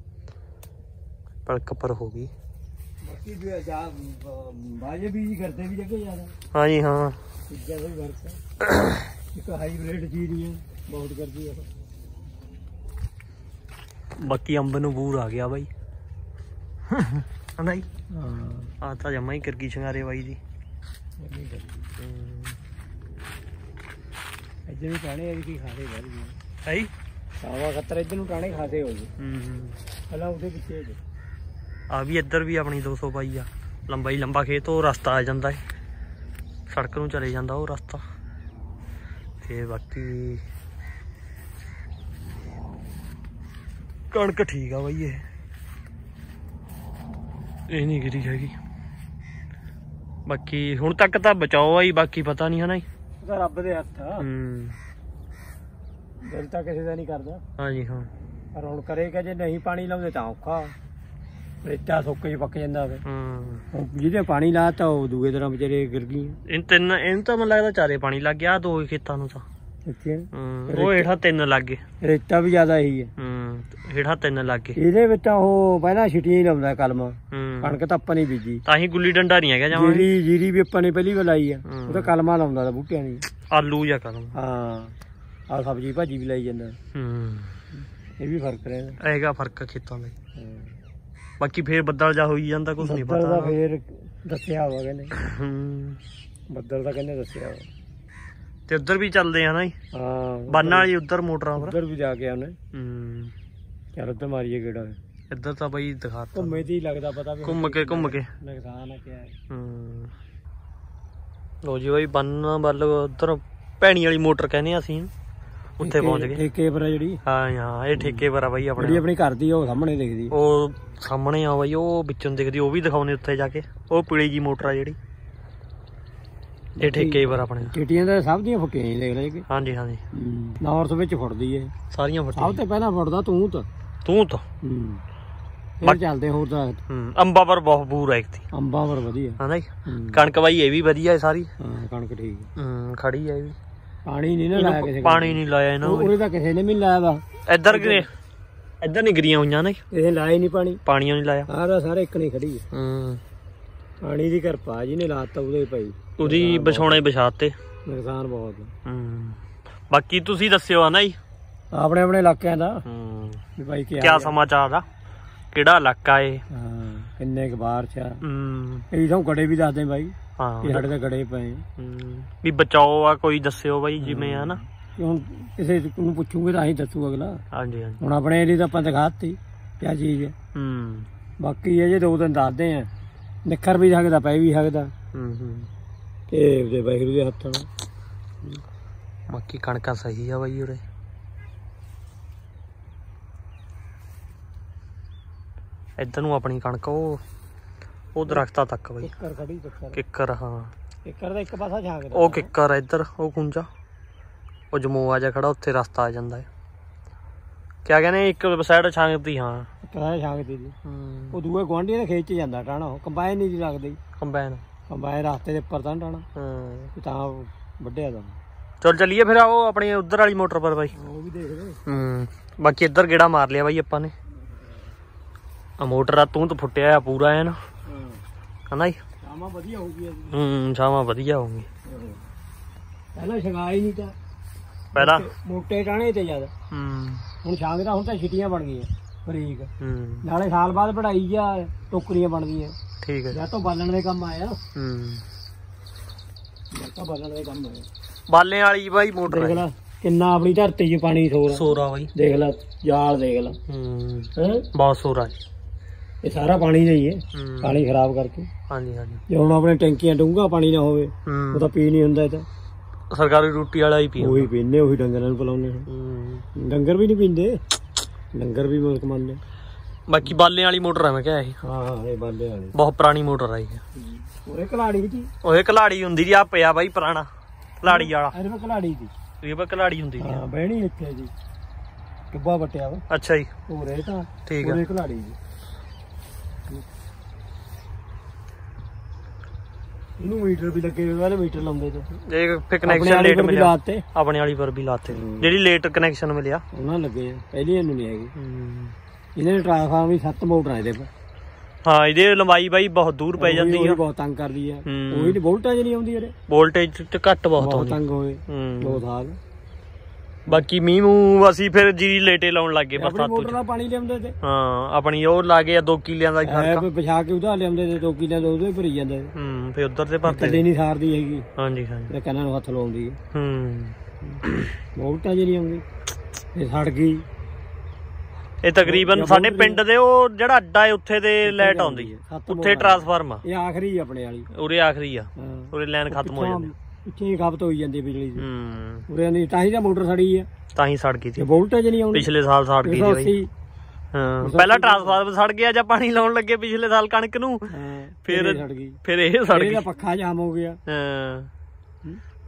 ਪਲਕ ਪਰ ਹੋ ਗਈ। ਬਾਕੀ ਬਾਜੇ ਬੀਜ ਕਰਦੇ ਵੀ ਜੱਗੇ ਜ਼ਿਆਦਾ। ਹਾਂਜੀ ਹਾਂ ਬੀਜਾਂ ਦਾ ਵੀ ਫਰਕ ਆ। ਇੱਕ ਹਾਈਬ੍ਰਿਡ ਚੀਜ਼ ਹੈ ਬਹੁਤ ਕਰਦੀ ਆ। ਬਾਕੀ ਅੰਬ ਨੂੰ ਬੂਰ ਆ ਗਿਆ ਬਾਈ ਹਨਾ ਜੀ। ਹਾਂ ਆ ਤਾਂ ਜਮਾ ਹੀ ਕਰ ਗਈ ਸ਼ਿੰਗਾਰੇ ਬਾਈ ਦੀ। ਇੱਧਰ ਵੀ ਟਾਣੇ ਆ ਕੀ ਖਾਦੇ ਵੱਧ ਗਏ ਹੈ ਜੀ। ਸਾਵਾ ਖੱਤਰ ਇੱਧਰ ਨੂੰ ਟਾਣੇ ਖਾਦੇ ਹੋ ਗਏ। ਹੂੰ ਪਹਿਲਾਂ ਉਹਦੇ ਪਿੱਛੇ ਆ ਵੀ ਇੱਧਰ ਵੀ ਆਪਣੀ ਦੋ ਸੌ ਬਾਈ ਆ। ਲੰਬਾ ਹੀ ਲੰਬਾ ਖੇਤ ਉਹ ਰਸਤਾ ਆ ਜਾਂਦਾ ਹੈ। ਸੜਕ ਨੂੰ ਚਲੇ ਜਾਂਦਾ ਉਹ ਰਸਤਾ। ਤੇ ਬਾਕੀ ਕਣਕ ਠੀਕ ਆ ਬਾਈ। ਇਹ ਇਹ ਨਹੀਂ ਗਿਰੀ ਹੈਗੀ। ਬਾਕੀ ਹੁਣ ਤੱਕ ਤਾਂ ਬਚਾਓ ਆਈ। ਬਾਕੀ ਪਤਾ ਨਹੀਂ ਹਨਾ ਜੀ। ਤਾਂ ਰੱਬ ਦੇ ਹੱਥ ਆ। ਹੂੰ ਦਿਲ ਤਾਂ ਕਿਸੇ ਦਾ ਨਹੀਂ ਕਰਦਾ। ਹਾਂਜੀ ਹਾਂ ਪਰ ਹੁਣ ਕਰੇਗਾ ਜੇ ਨਹੀਂ ਪਾਣੀ ਲਾਉਂਦੇ ਤਾਂ ਔਖਾ। ਰੇਤਾ ਸੁੱਕ ਚ ਪੱਕ ਜਾਂਦਾ ਫਿਰ। ਹੂੰ ਜਿਹਦੇ ਪਾਣੀ ਲਾਤਾ ਉਹ ਦੂਏ ਤਰ੍ਹਾਂ ਵਿਚਾਰੇ ਗਿਰ ਗਈ। ਇਹ ਤਿੰਨ ਇਹਨੂੰ ਤਾਂ ਮੈਨੂੰ ਲੱਗਦਾ ਚਾਰੇ ਪਾਣੀ ਲੱਗ ਗਿਆ ਦੋ ਖੇਤਾਂ ਨੂੰ ਤਾਂ। ਉਹ ਹੇਠਾਂ ਤਿੰਨ ਲੱਗ ਗਏ। ਰੇਤਾ ਵੀ ਜ਼ਿਆਦਾ ਇਹੀ ਹੈ। ਹੂੰ ਹੇਠਾਂ ਤਿੰਨ ਲੱਗ ਗਏ। ਇਹਦੇ ਵਿੱਚ ਉਹ ਪਹਿਲਾਂ ਛਿਟੀਆਂ ਹੀ ਲਾਉਂਦਾ ਕਲਮਾਂ। ਕਣਕ ਤਾਂ ਆਪਾਂ ਨਹੀਂ ਬੀਜੀ ਤਾਂ ਹੀ ਗੁੱਲੀ ਡੰਡਾ ਨਹੀਂ ਹੈਗਾ ਜਮਾਂ। ਜੀਰੀ ਜੀਰੀ ਵੀ ਆਪਾਂ ਨੇ ਪਹਿਲੀ ਵਾਰ ਲਾਈ ਆ ਉਹ ਤਾਂ ਕਲਮਾਂ ਲਾਉਂਦਾ ਤਾਂ ਬੂਟਿਆਂ ਦੀ। ਆਲੂ ਜਾਂ ਕਲਮ ਹਾਂ ਆ ਸਬਜ਼ੀ ਭਾਜੀ ਵੀ ਲਾਈ ਜਾਂਦਾ। ਹੂੰ ਇਹ ਵੀ ਫਰਕ ਰਹਿੰਦਾ ਹੈਗਾ ਫਰਕ ਖੇਤਾਂ ਦਾ। ਬਾਕੀ ਫੇਰ ਬੱਦਲ ਜਾ ਹੋਈ ਜਾਂਦਾ ਕੁਝ ਨਹੀਂ ਪਤਾ। ਫੇਰ ਦੱਸਿਆ ਹੋਗਾ ਕਹਿੰਦੇ। ਹੂੰ ਬੱਦਲ ਤਾਂ ਕਹਿੰਦੇ ਦੱਸਿਆ ਵਾ ਤੇ ਉੱਧਰ ਵੀ ਚੱਲਦੇ ਆ ਨਾ ਜੀ। ਹਾਂ ਬੰਨ ਵਾਲੀ ਉੱਧਰ ਮੋਟਰਾਂ ਉੱਧਰ ਵੀ ਜਾ ਕੇ ਆਉਣੇ। ਹੂੰ ਚੱਲ ਉੱਧਰ ਮਾਰੀਏ ਗੇੜਾ। ਇੱਧਰ ਤਾਂ ਬਈ ਦਿਖਾ ਘੁੰਮੇ ਤੇ ਹੀ ਲੱਗਦਾ ਪਤਾ ਘੁੰਮ ਕੇ ਘੁੰਮ ਕੇ ਨੁਕਸਾਨ ਆ ਕਿਆ। ਹੂੰ ਲੋ ਜੀ ਬਾਈ ਬੰਨ ਵੱਲ ਉੱਧਰ ਭੈਣੀ ਵਾਲੀ ਮੋਟਰ ਕਹਿੰਦੇ ਆ ਅਸੀਂ ਉੱਥੇ ਪਹੁੰਚ ਗਏ। ਠੇਕੇ ਪਰ ਜਿਹੜੀ ਹਾਂ ਹਾਂ ਇਹ ਠੇਕੇ ਪਰ ਆ ਬਾਈ ਆਪਣੇ ਜਿਹੜੀ ਆਪਣੀ ਘਰ ਦੀ ਉਹ ਸਾਹਮਣੇ ਦਿਖਦੀ। ਉਹ ਸਾਹਮਣੇ ਆ ਬਾਈ ਉਹ ਵਿੱਚੋਂ ਦਿਖਦੀ ਉਹ ਵੀ ਦਿਖਾਉਣੇ ਉੱਥੇ ਜਾ ਕੇ। ਉਹ ਪੀਲੀ ਜੀ ਮੋਟਰ ਆ ਜਿਹੜੀ ਇਹ ਠੇਕੇ ਪਰ ਆਪਣੇ। ਟੀਟੀਆਂ ਦਾ ਸਭ ਦੀਆਂ ਫੁੱਟੀਆਂ ਹੀ ਦੇਖ ਲੈ। ਹਾਂਜੀ ਹਾਂਜੀ ਨਾਰਥ ਵਿੱਚ ਫੁੱਟਦੀ ਹੈ ਸਾਰੀਆਂ ਫੁੱਟੀਆਂ। ਸਭ ਤੋਂ ਪਹਿਲਾਂ ਫੁੱਟਦਾ ਤੂਤ ਤੂਤ। ਹੂੰ ਫਿਰ ਚੱਲਦੇ ਹੋਰ ਤਾਂ ਅੰਬਾ ਪਰ ਬਹੁਤ ਬੂਰ ਆ। ਇੱਕ ਅੰਬਾ ਪਰ ਵਧੀਆ ਹਾਂ ਕਣਕ ਬਾਈ ਇਹ ਵੀ ਵਧੀਆ ਹੈ ਸਾਰੀ। ਹਾਂ ਕਣਕ ਠੀਕ ਹੂੰ ਖੜੀ ਹੈ ਇਹ ਵੀ। ਪਾਣੀ ਨਹੀਂ ਨਾ ਲਾਇਆ ਕਿਸੇ ਪਾਣੀ ਨਹੀਂ ਲਾਇਆ ਇਹਨਾਂ ਨੂੰ। ਉਹਦੇ ਤਾਂ ਕਿਸੇ ਨੇ ਵੀ ਨਹੀਂ ਲਾਇਆ ਵਾ। ਇੱਧਰ ਕਿ ਇੱਧਰ ਨਹੀਂ ਗਿਰੀਆਂ ਹੋਈਆਂ ਨੇ ਇਹ ਲਾਇਆ ਨਹੀਂ ਪਾਣੀ ਪਾਣੀਆਂ ਨਹੀਂ ਲਾਇਆ। ਸਾਰਾ ਸਾਰੇ ਇੱਕ ਨਹੀਂ ਖੜੀ ਹੈ। ਹੂੰ ਪਾਣੀ ਦੀ ਕਿਰਪਾ ਜਿਹਨੇ ਲਾਤਾ ਉਹਦੇ ਭਾਈ ਉਹਦੀ ਵਿਛਾਉਣੇ ਵਿਛਾਤੇ। ਨੁਕਸਾਨ ਬਹੁਤ। ਹੂੰ ਬਾਕੀ ਤੁਸੀਂ ਦੱਸਿਓ ਆ ਨਾ ਜੀ ਆਪਣੇ ਆਪਣੇ ਇਲਾਕਿਆਂ ਦਾ। ਹੂੰ ਵੀ ਭਾਈ ਕਿਆ ਸਮਾਚਾਰ ਆ ਕਿਹੜਾ ਇਲਾਕਾ ਏ। ਹਾਂ ਕਿੰਨੇ ਕੁ ਬਾਹਰ ਚ। ਹੂੰ ਇਹ ਤਾਂ ਗੜੇ ਵੀ ਦੱਸਦੇ ਬਾਈ। ਹਾਂ ਸਾਡੇ ਤਾਂ ਗੜੇ ਪਏ ਵੀ ਬਚਾਓ ਆ ਕੋਈ ਦੱਸਿਓ ਬਾਈ ਜਿਵੇਂ ਆ ਨਾ। ਹੁਣ ਕਿਸੇ ਨੂੰ ਪੁੱਛੂਗੇ ਤਾਂ ਅਸੀਂ ਦੱਸੂ ਅਗਲਾ। ਹਾਂਜੀ ਹਾਂਜੀ ਹੁਣ ਆਪਣੇ ਏਰੀਏ ਤਾਂ ਆਪਾਂ ਦਿਖਾਤੀ ਕਿਆ ਚੀਜ਼ ਹੈ। ਹੂੰ ਬਾਕੀ ਇਹ ਜੇ ਦੋ ਦਿਨ ਦੱਸਦੇ ਆ ਨਿੱਖਰ ਵੀ ਸਕਦਾ ਪੈ ਵੀ ਸਕਦਾ। ਹੂੰ ਹੂੰ ਤੇ ਵਾਹਿਗੁਰੂ ਦੇ ਹੱਥਾਂ ਨਾਲ। ਬਾਕੀ ਕਣਕਾਂ ਸਹੀ ਆ ਬਾਈ ਉਰੇ। ਇੱਧਰ ਨੂੰ ਆਪਣੀ ਕਣਕ ਉਹ ਉਹ ਦਰਖਤਾਂ ਤੱਕ ਬਾਈ ਕਿੱਕਰ ਖੜੀ ਕਿੱਕਰ। ਹਾਂ ਕਿੱਕਰ ਦਾ ਇੱਕ ਪਾਸਾ ਝਾਂਕਦਾ ਉਹ ਕਿੱਕਰ ਆ ਇੱਧਰ ਉਹ ਖੁੰਝਾ ਉਹ ਜਮੋਆ ਜਿਹਾ ਖੜਾ ਉੱਥੇ ਰਸਤਾ ਆ ਜਾਂਦਾ ਹੈ। ਕਿਆ ਕਹਿੰਦੇ ਇੱਕ ਸਾਈਡ ਛਾਂਗਦੀ। ਹਾਂ ਛਾਂਗਦੀ ਜੀ। ਉਹ ਦੂਏ ਗੁਆਂਢੀਆਂ ਦੇ ਖੇਤ ਚ ਜਾਂਦਾ ਟਾਣਾ ਉਹ ਕੰਬਾਈਨ ਨਹੀਂ ਲੱਗਦੀ। ਕੰਬਾਈਨ ਕੰਬਾਈਨ ਰਸਤੇ ਦੇ ਉੱਪਰ ਤਾਂ ਟਾਣਾ ਹਾਂ ਤਾਂ ਵੱਢਿਆ ਦਾ। ਚੱਲ ਚੱਲੀਏ ਫਿਰ ਆਓ ਆਪਣੀ ਉੱਧਰ ਵਾਲੀ ਮੋਟਰ ਪਰ ਬਾਈ ਉਹ ਵੀ ਦੇਖਦੇ। ਹੂੰ ਬਾਕੀ ਇੱਧਰ ਗੇੜਾ ਮਾਰ ਲਿਆ ਬਾਈ ਆਪਾਂ ਨੇ। ਆ ਮੋਟਰ ਆ ਤੂੰ ਤਾਂ ਫੁੱਟਿਆ ਆ ਪੂਰਾ ਐ ਨਾ ਹਨਾ ਜੀ। ਛਾਵਾਂ ਵਧੀਆ ਹੋ ਗਈਆਂ। ਹੂੰ ਛਾਵਾਂ ਵਧੀਆ ਹੋ ਗਈਆਂ। ਪਹਿਲਾਂ ਛਗਾ ਹੀ ਨਹੀਂ ਤਾਂ ਪਹਿਲਾਂ ਮੋਟੇ ਟਾਣੇ ਤੇ ਜ਼ਿਆਦਾ। ਹੂੰ ਹੁਣ ਛਾਂਗਦਾ ਹੁਣ ਤਾਂ ਛਿੱਟੀਆਂ ਬਣ ਗਈਆਂ ਬਰੀਕ। ਹੂੰ ਨਾਲੇ ਸਾਲ ਬਾਅਦ ਵਢਾਈ ਜਾ ਟੋਕਰੀਆਂ ਬਣਦੀਆਂ। ਠੀਕ ਹੈ ਜਾਂ ਤਾਂ ਬਾਲਣ ਦੇ ਕੰਮ ਆਇਆ। ਹੂੰ ਜਾਂ ਤਾਂ ਬਾਲਣ ਦੇ ਕੰਮ ਆਇਆ। ਬਾਲੇ ਵਾਲੀ ਬਾਈ ਮੋਟਰ ਦੇਖ ਲੈ ਕਿੰਨਾ ਆਪਣੀ ਧਰਤੀ 'ਚ ਪਾਣੀ ਸੋਰਾ ਸੋਰਾ ਬਾਈ ਦੇਖ ਲੈ ਜਾਲ ਦੇਖ ਲੈ। ਹੂੰ ਹੈ ਬਹੁਤ ਸੋਰਾ ਇਹ ਸਾਰਾ ਪਾਣੀ ਦਾ ਹੀ ਹੈ। ਪਾਣੀ ਖਰਾਬ ਕਰਕੇ। ਹਾਂਜੀ ਹਾਂਜੀ ਜੇ ਹੁਣ ਆਪਣੇ ਟੈਂਕੀਆਂ ਡੂੰਘਾ ਪਾਣੀ ਨਾ ਹੋਵੇ ਉਹ ਤਾਂ ਪੀ ਨਹੀਂ ਹੁੰਦਾ। ਇਹ ਤਾਂ ਸਰਕਾਰੀ ਰੋਟੀ ਵਾਲਾ ਹੀ ਪੀ ਉਹੀ ਪੀਂਦੇ ਉਹੀ ਡੰਗਰਾਂ ਨੂੰ ਪਿਲਾਉਂਦੇ। ਡੰਗਰ ਵੀ ਨਹੀਂ ਪੀਂਦੇ ਡੰਗਰ ਵੀ ਮੁਲਕ ਮੰਨਦੇ। ਬਾਕੀ ਬਾਲੇ ਵਾਲੀ ਮੋਟਰ ਆ ਮੈਂ ਕਿਹਾ ਇਹ। ਹਾਂ ਇਹ ਬਾਲੇ ਵਾਲੀ ਬਹੁਤ ਪੁਰਾਣੀ ਮੋਟਰ ਆ ਇਹ। ਉਹਦੇ ਕਲਾੜੀ ਦੀ ਉਹਦੇ ਕਲਾੜੀ ਹੁੰਦੀ ਜੀ ਆ ਪਿਆ ਬਾਈ ਪੁਰਾਣਾ ਕਲਾੜੀ ਵਾਲਾ। ਇਹਦੇ ਕਲਾੜੀ ਦੀ ਇਹ ਕਲਾੜੀ ਹੁੰਦੀ ਜੀ। ਹਾਂ ਬਹਿਣੀ ਇੱਥੇ ਜੀ ਟੁੱਬਾ ਵੱਟਿਆ ਵਾ। ਅੱਛਾ ਜੀ ਉਹ ਰੇ ਤਾਂ ਠੀਕ ਹੈ ਕਲਾੜੀ ਜੀ। ਇਹਨੂੰ ਮੀਟਰ ਵੀ ਲੱਗੇ ਹੋਏ ਮੀਟਰ ਲਾਉਂਦੇ ਤੇ ਇਹ ਫਿਰ ਕਨੈਕਸ਼ਨ ਲੇਟ ਮਿਲਿਆ ਆਪਣੇ ਵਾਲੀ ਪਰ ਵੀ ਲਾਤੇ ਜਿਹੜੀ ਲੇਟ ਕਨੈਕਸ਼ਨ ਮਿਲਿਆ ਉਹਨਾਂ ਲੱਗੇ ਆ ਪਹਿਲੀ ਇਹਨੂੰ ਨਹੀਂ ਹੈਗੀ। ਇਹਨੇ ਟਰਾਂਸਫਾਰਮ ਵੀ ਸੱਤ ਮੋਟਰਾਂ ਇਹਦੇ ਪਰ। ਹਾਂ ਇਹਦੇ ਲੰਬਾਈ ਬਾਈ ਬਹੁਤ ਦੂਰ ਪੈ ਜਾਂਦੀ ਆ ਬਹੁਤ ਤੰਗ ਕਰਦੀ ਆ। ਉਹੀ ਨਹੀਂ ਵੋਲਟੇਜ ਨਹੀਂ ਆਉਂਦੀ ਇਹਦੇ ਵੋਲਟੇਜ ਤੇ ਘੱਟ ਬਹੁਤ ਆਉਂਦੀ ਤੰਗ ਹੋਏ ਦੋ ਸਾਲ। ਬਾਕੀ ਮੀਂਹ ਮੂੰਹ ਅਸੀਂ ਫਿਰ ਜੀਰੀ ਲੇਟੇ ਲਾਉਣ ਲੱਗ ਗਏ ਬਰਸਾਤ ਮੋਟਰ ਨਾਲ ਪਾਣੀ ਲਿਆਉਂਦੇ ਤੇ। ਹਾਂ ਆਪਣੀ ਉਹ ਲਾ ਗਏ ਦੋ ਕਿੱਲਿਆਂ ਦਾ ਫਰਕ ਵਿਛਾ ਕੇ ਉਹਦਾ ਲਿਆਉਂਦੇ ਤੇ ਦੋ ਕਿੱਲਿਆਂ ਦਾ ਉਹਦੇ ਭਰੀ ਜਾਂਦੇ। ਹੂੰ ਫਿਰ ਉੱਧਰ ਤੇ ਭਰਦੇ ਕਦੇ ਨਹੀਂ ਸਾਰਦੀ ਹੈਗੀ। ਹਾਂਜੀ ਹਾਂਜੀ ਕੰਨਾਂ ਨੂੰ ਹੱਥ ਲਾਉਂਦੀ ਹੈ। ਹੂੰ ਵੋਲਟੇਜ ਨਹੀਂ ਆਉਂਦੀ ਇਹ ਸੜ ਗਈ। ਇਹ ਤਕਰੀਬਨ ਸਾਡੇ ਪਿੰਡ ਦੇ ਉਹ ਜਿਹੜਾ ਅੱਡਾ ਹੈ ਉੱਥੇ ਤੇ ਲਾਈਟ ਆਉਂਦੀ ਹੈ ਉੱਥੇ ਟਰਾਂਸਫਾਰਮ ਆ ਇਹ ਆਖਰੀ ਆਪਣੇ ਵਾਲੀ ਉਰੇ ਆਖਰੀ ਆ ਉਰੇ ਲਾਈਨ ਖਤਮ ਹੋ ਜਾਂਦੀ ਪਿੱਛੇ ਖਪਤ ਹੋਈ ਜਾਂਦੀ ਬਿਜਲੀ ਦੀ। ਹੂੰ ਉਰੇ ਨਹੀਂ ਤਾਂ ਹੀ ਤਾਂ ਮੋਟਰ ਸੜੀ ਆ ਤਾਂ ਹੀ ਸੜ ਗਈ ਸੀ ਵੋਲਟੇਜ ਨਹੀਂ ਆਉਂਦੀ ਪਿਛਲੇ ਸਾਲ ਸੜ ਗਈ ਸੀ। ਹਾਂ ਪਹਿਲਾਂ ਟਰਾਂਸਫਾਰਮਰ ਸੜ ਗਿਆ ਜਾਂ ਪਾਣੀ ਲਾਉਣ ਲੱਗੇ ਪਿਛਲੇ ਸਾਲ ਕਣਕ ਨੂੰ ਫਿਰ ਫਿਰ ਇਹ ਸੜ ਗਈ ਪੱਖਾ ਜਾਮ ਹੋ ਗਿਆ। ਹਾਂ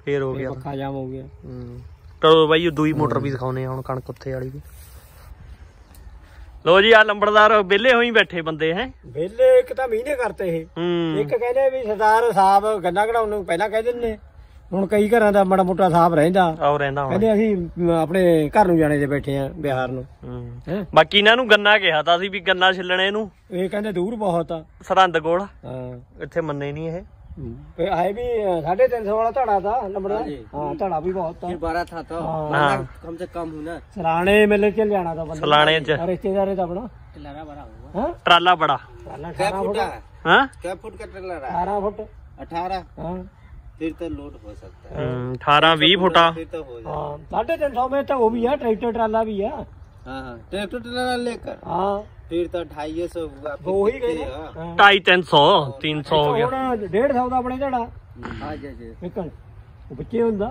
ਫੇਰ ਹੋ ਗਿਆ ਪੱਖਾ ਜਾਮ ਹੋ ਗਿਆ। ਚਲੋ ਬਾਈ ਦੂਈ ਮੋਟਰ ਵੀ ਦਿਖਾਉਨੇ ਆ ਹੁਣ ਕਣਕ ਉੱਥੇ ਵਾਲੀ ਵੀ। ਲੋ ਜੀ ਆ ਲੰਬੜਦਾਰ ਵਿਹਲੇ ਹੋਈ ਬੈਠੇ ਬੰਦੇ ਹੈ ਵਿਹਲੇ। ਇੱਕ ਤਾਂ ਮਹੀਨੇ ਕਰਤੇ ਇਹ, ਇੱਕ ਕਹਿੰਦੇ ਵੀ ਸਰਦਾਰ ਸਾਹਿਬ ਗੰਨਾ ਕਢਾਉਣ ਨੂੰ ਪਹਿਲਾਂ ਕਹਿ ਦਿੰਦੇ, ਹੁਣ ਕਈ ਘਰਾਂ ਦਾ ਮਾੜਾ ਮੋਟਾ ਸਾਫ ਰਹਿੰਦਾ ਆਹ ਰਹਿੰਦਾ ਕਹਿੰਦੇ ਅਸੀਂ ਆਪਣੇ ਘਰ ਨੂੰ ਜਾਣੇ ਤੇ ਬੈਠੇ ਆ ਬਿਹਾਰ ਨੂੰ। ਬਾਕੀ ਇਹਨਾਂ ਨੂੰ ਗੰਨਾ ਕਿਹਾ ਤਾਂ ਸੀ ਵੀ ਗੰਨਾ ਛਿੱਲਣੇ ਨੂੰ, ਇਹ ਕਹਿੰਦੇ ਦੂਰ ਬਹੁਤ ਆ ਸਰਹੰਦ ਕੋਲ। ਇੱਥੇ ਮੰਨੇ ਨੀ ਇਹ ਆਏ ਵੀ ਸਾਢੇ ਤਿੰਨ ਸੌ ਵਾਲਾ ਧੜਾ ਤਾਂ ਨੰਬਰ। ਹਾਂ ਧੜਾ ਵੀ ਬਹੁਤ ਆ। ਬਾਰਾਂ ਥਾ ਤਾਂ ਕਮ ਸੇ ਕਮ ਹੁਣਾ ਸਲਾਣੇ ਮਿਲ ਕੇ ਲਿਆਣਾ ਤਾਂ ਬੰਦਾ ਸਲਾਣੇ ਚ ਰਿਸ਼ਤੇਦਾਰੇ ਦਾ ਆਪਣਾ ਟਰਾਲਾ ਬੜਾ। ਕਿਆ ਫੁੱਟ ਹਾਂ ਕਿਆ ਫੁੱਟ का ट्रेलर है? अठारह फुट अठारह। हाँ फिर तो लोड हो सकता है। अठारह बीस फुटा साढ़े तीन सौ में तो वो भी है, ट्रैक्टर ट्राला भी है। हाँ ट्रैक्टर ट्राला लेकर हाँ फिर तो ढाई सौ हुआ। वो ही गए ढाई तीन सौ तीन सौ हो गया। डेढ़ सौ का अपने झड़ा हाँ जी जी निकल बच्चे ਹੁੰਦਾ।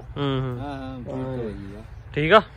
ਠੀਕ ਆ।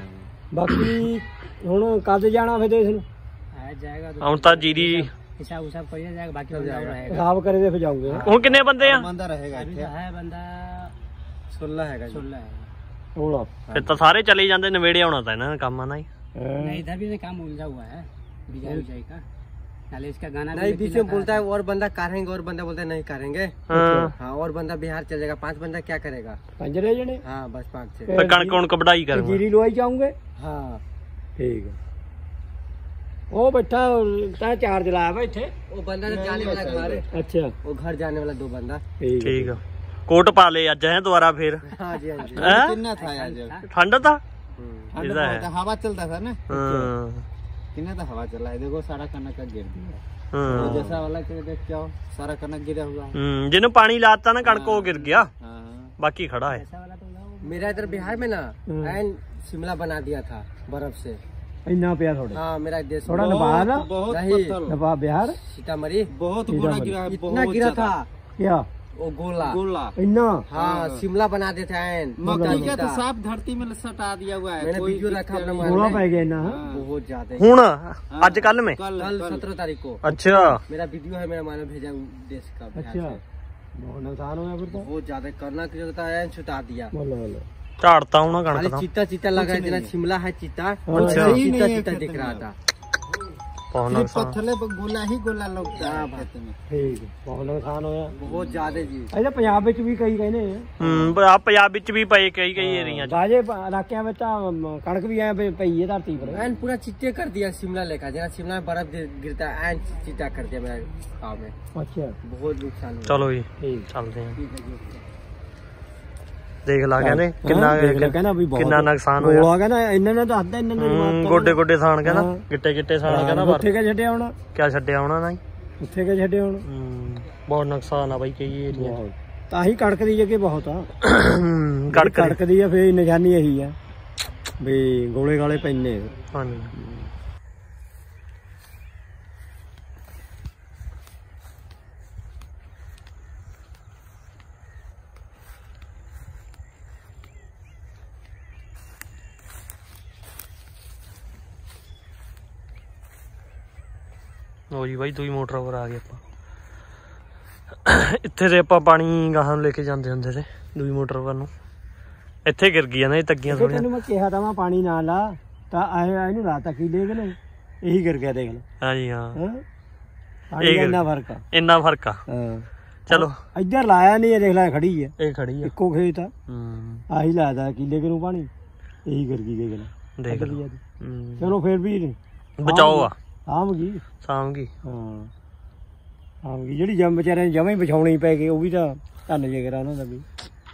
ਬਾਕੀ ਹੁਣ ਕਦ ਜਾਣਾ ਫਿਰ ਦੇਸ਼ ਨੂੰ? ਆ ਜਾਏਗਾ ਹੁਣ ਤਾਂ ਜੀਰੀ हिसाब उसाब करिए जाएगा, बाकी बंदा रहेगा। हिसाब करे दे फिर जाओगे। ਹੁਣ ਕਿੰਨੇ ਬੰਦੇ ਆ? बंदा रहेगा इथे है बंदा सोलह हैगा सोलह है। ਹੋਣਾ ਫਿਰ ਤਾਂ ਸਾਰੇ ਚਲੇ ਜਾਂਦੇ, ਨਵੇੜੇ ਆਉਣਾ ਤਾਂ ਇਹਨਾਂ ਦਾ ਕੰਮ ਆ ਨਾ। नहीं इधर भी काम उलझा हुआ है बिजाई उजाई का। नाले इसका गाना नहीं बीच में बोलता है और बंदा काटेंगे और बंदा बोलता है नहीं काटेंगे। हाँ और बंदा बिहार चल जाएगा, पांच बंदा क्या करेगा? पंजरे जने। हाँ बस पांच छह। फिर कणक कौन कबड़ाई करेगा? जीरी लुआई जाऊंगे। हाँ ठीक है। वो बैठा चार्ज लाया भाई थे, वो बंदा जाने वाला घर है। अच्छा वो घर जाने वाला दो बंदा। ठीक है। कोट पा ले अज है दोबारा फिर। हाँ जी हाँ जी। कितना था आज? ठंड था, हवा चलता था ना। कितना था हवा चला है, देखो सारा कनक का गिर दिया। जैसा वाला के देख क्या सारा कनक गिरा हुआ है। जिन्हें पानी लाता ना कणक वो गिर गया, बाकी खड़ा है। मेरा इधर बिहार में ना एन शिमला बना दिया था बर्फ से। इतना प्यार थोड़ा। हाँ मेरा देश थोड़ा नवाब ना, बहुत नवाब बिहार सीतामढ़ी बहुत बड़ा गिरा है, इतना गिरा था क्या वो गोला गोला इतना। हाँ शिमला बना देते हैं, मकई का तो साफ धरती में सटा दिया हुआ है। मैंने वीडियो रखा अपना गोला पै गया ना बहुत ज्यादा। हुण आज कल में कल सत्रह तारीख को। अच्छा मेरा वीडियो है, मेरा मानो भेजा देश का। अच्छा बहुत नुकसान हुआ फिर तो, बहुत ज्यादा करना है, छुटा दिया। झाड़ता हूँ ना कणक। चीता चीता लगा है, जितना शिमला है चीता चीता चीता दिख रहा था। पत्थर गोला ही गोला लगता है। ठीक बहुत नुकसान होया बहुत ज्यादा जी। अच्छा पंजाब ਵਿੱਚ ਵੀ ਕਈ ਕਹਿੰਦੇ ਹੂੰ ਆ ਪੰਜਾਬ ਵਿੱਚ ਵੀ ਪਏ ਕਈ ਕਈ ਏਰੀਆ ਚ। ਬਾਜੇ ਇਲਾਕਿਆਂ ਵਿੱਚ ਤਾਂ ਕਣਕ ਵੀ ਐ ਪਈ ਹੈ ਧਰਤੀ पर। एन पूरा चिट्टे कर दिया शिमला लेकर, जना शिमला में बर्फ गिरता है एन चिट्टा कर दिया मेरे गाँव में। अच्छा बहुत नुकसान हुआ। चलो जी ठीक चलते हैं। देख ला कहने कितना कहना भी बहुत कितना नुकसान होया। गोला कहना इन्ने ने ਦੱਸਦਾ इन्ने ने गोडे गोडे ਸਾਣ कहना ਗਿੱਟੇ ਗਿੱਟੇ ਸਾਣ कहना पर ਉੱਥੇ ਕਿ ਛੱਡਿਆ ਹੁਣ ਕਿਆ ਛੱਡਿਆ ਹੋਣਾ ਨਾ ਉੱਥੇ ਕਿ ਛੱਡਿਆ ਹੁਣ। ਬਹੁਤ ਨੁਕਸਾਨ ਆ ਬਾਈ ਕਈ ਏਰੀਆ ਤਾਂ ਹੀ ਕਣਕ ਦੀ ਜਗ੍ਹਾ ਬਹੁਤ ਆ। ਕਣਕ ਕਣਕ ਦੀ ਆ ਫੇਰ ਨਿਸ਼ਾਨੀ ਇਹੀ ਆ ਵੀ ਗੋਲੇ ਗਾਲੇ ਪੈਨੇ। ਹਾਂਜੀ ਲੋ ਜੀ ਬਾਈ ਦੂਈ ਮੋਟਰ ਉੱਪਰ ਆ ਗਏ ਆਪਾਂ। ਇੱਥੇ ਤੇ ਆਪਾਂ ਪਾਣੀ ਗਾਹਾਂ ਨੂੰ ਲੈ ਕੇ ਜਾਂਦੇ ਹੁੰਦੇ ਤੇ ਦੂਈ ਮੋਟਰ ਵੱਲ ਨੂੰ। ਇੱਥੇ ਗਿਰ ਗਈਆਂ ਨਾ ਇਹ ਤੱਗੀਆਂ ਥੋੜੀਆਂ। ਤੈਨੂੰ ਮੈਂ ਕਿਹਾ ਤਾਂ ਮੈਂ ਪਾਣੀ ਨਾ ਲਾ ਤਾਂ ਆਏ ਇਹਨੂੰ ਰਾਤਾ ਕੀ ਦੇਖ ਲੈ ਇਹੀ ਗਿਰ ਗਿਆ ਦੇਖ ਲੈ। ਹਾਂਜੀ ਹਾਂ ਇਹ ਇੰਨਾ ਫਰਕ ਆ, ਇੰਨਾ ਫਰਕ ਆ। ਹਾਂ ਚਲੋ ਇੱਧਰ ਲਾਇਆ ਨਹੀਂ, ਇਹ ਦੇਖ ਲੈ ਖੜੀ ਆ, ਇਹ ਖੜੀ ਆ ਇੱਕੋ ਖੇਤ ਆ। ਹੂੰ ਆਹੀ ਲਾਦਾ ਕਿੱਲੇ ਕਿਨੂੰ ਪਾਣੀ ਇਹੀ ਗਿਰ ਗਈ ਦੇਖ ਲੈ। ਦੇਖ ਲਓ ਚਲੋ ਫੇਰ ਵੀ ਬਚਾਓ ਆ ਆਮ ਗਈ ਸਾਂਗੀ। ਹਾਂ ਆਮ ਗਈ ਜਿਹੜੀ ਜਮ ਵਿਚਾਰਿਆਂ ਨੂੰ ਜਮਾਂ ਹੀ ਵਿਛਾਉਣੀ ਪੈ ਗਈ, ਉਹ ਵੀ ਤਾਂ ਧੰਨ ਜੇ ਕਰਾ ਉਹਨਾਂ ਦਾ ਵੀ।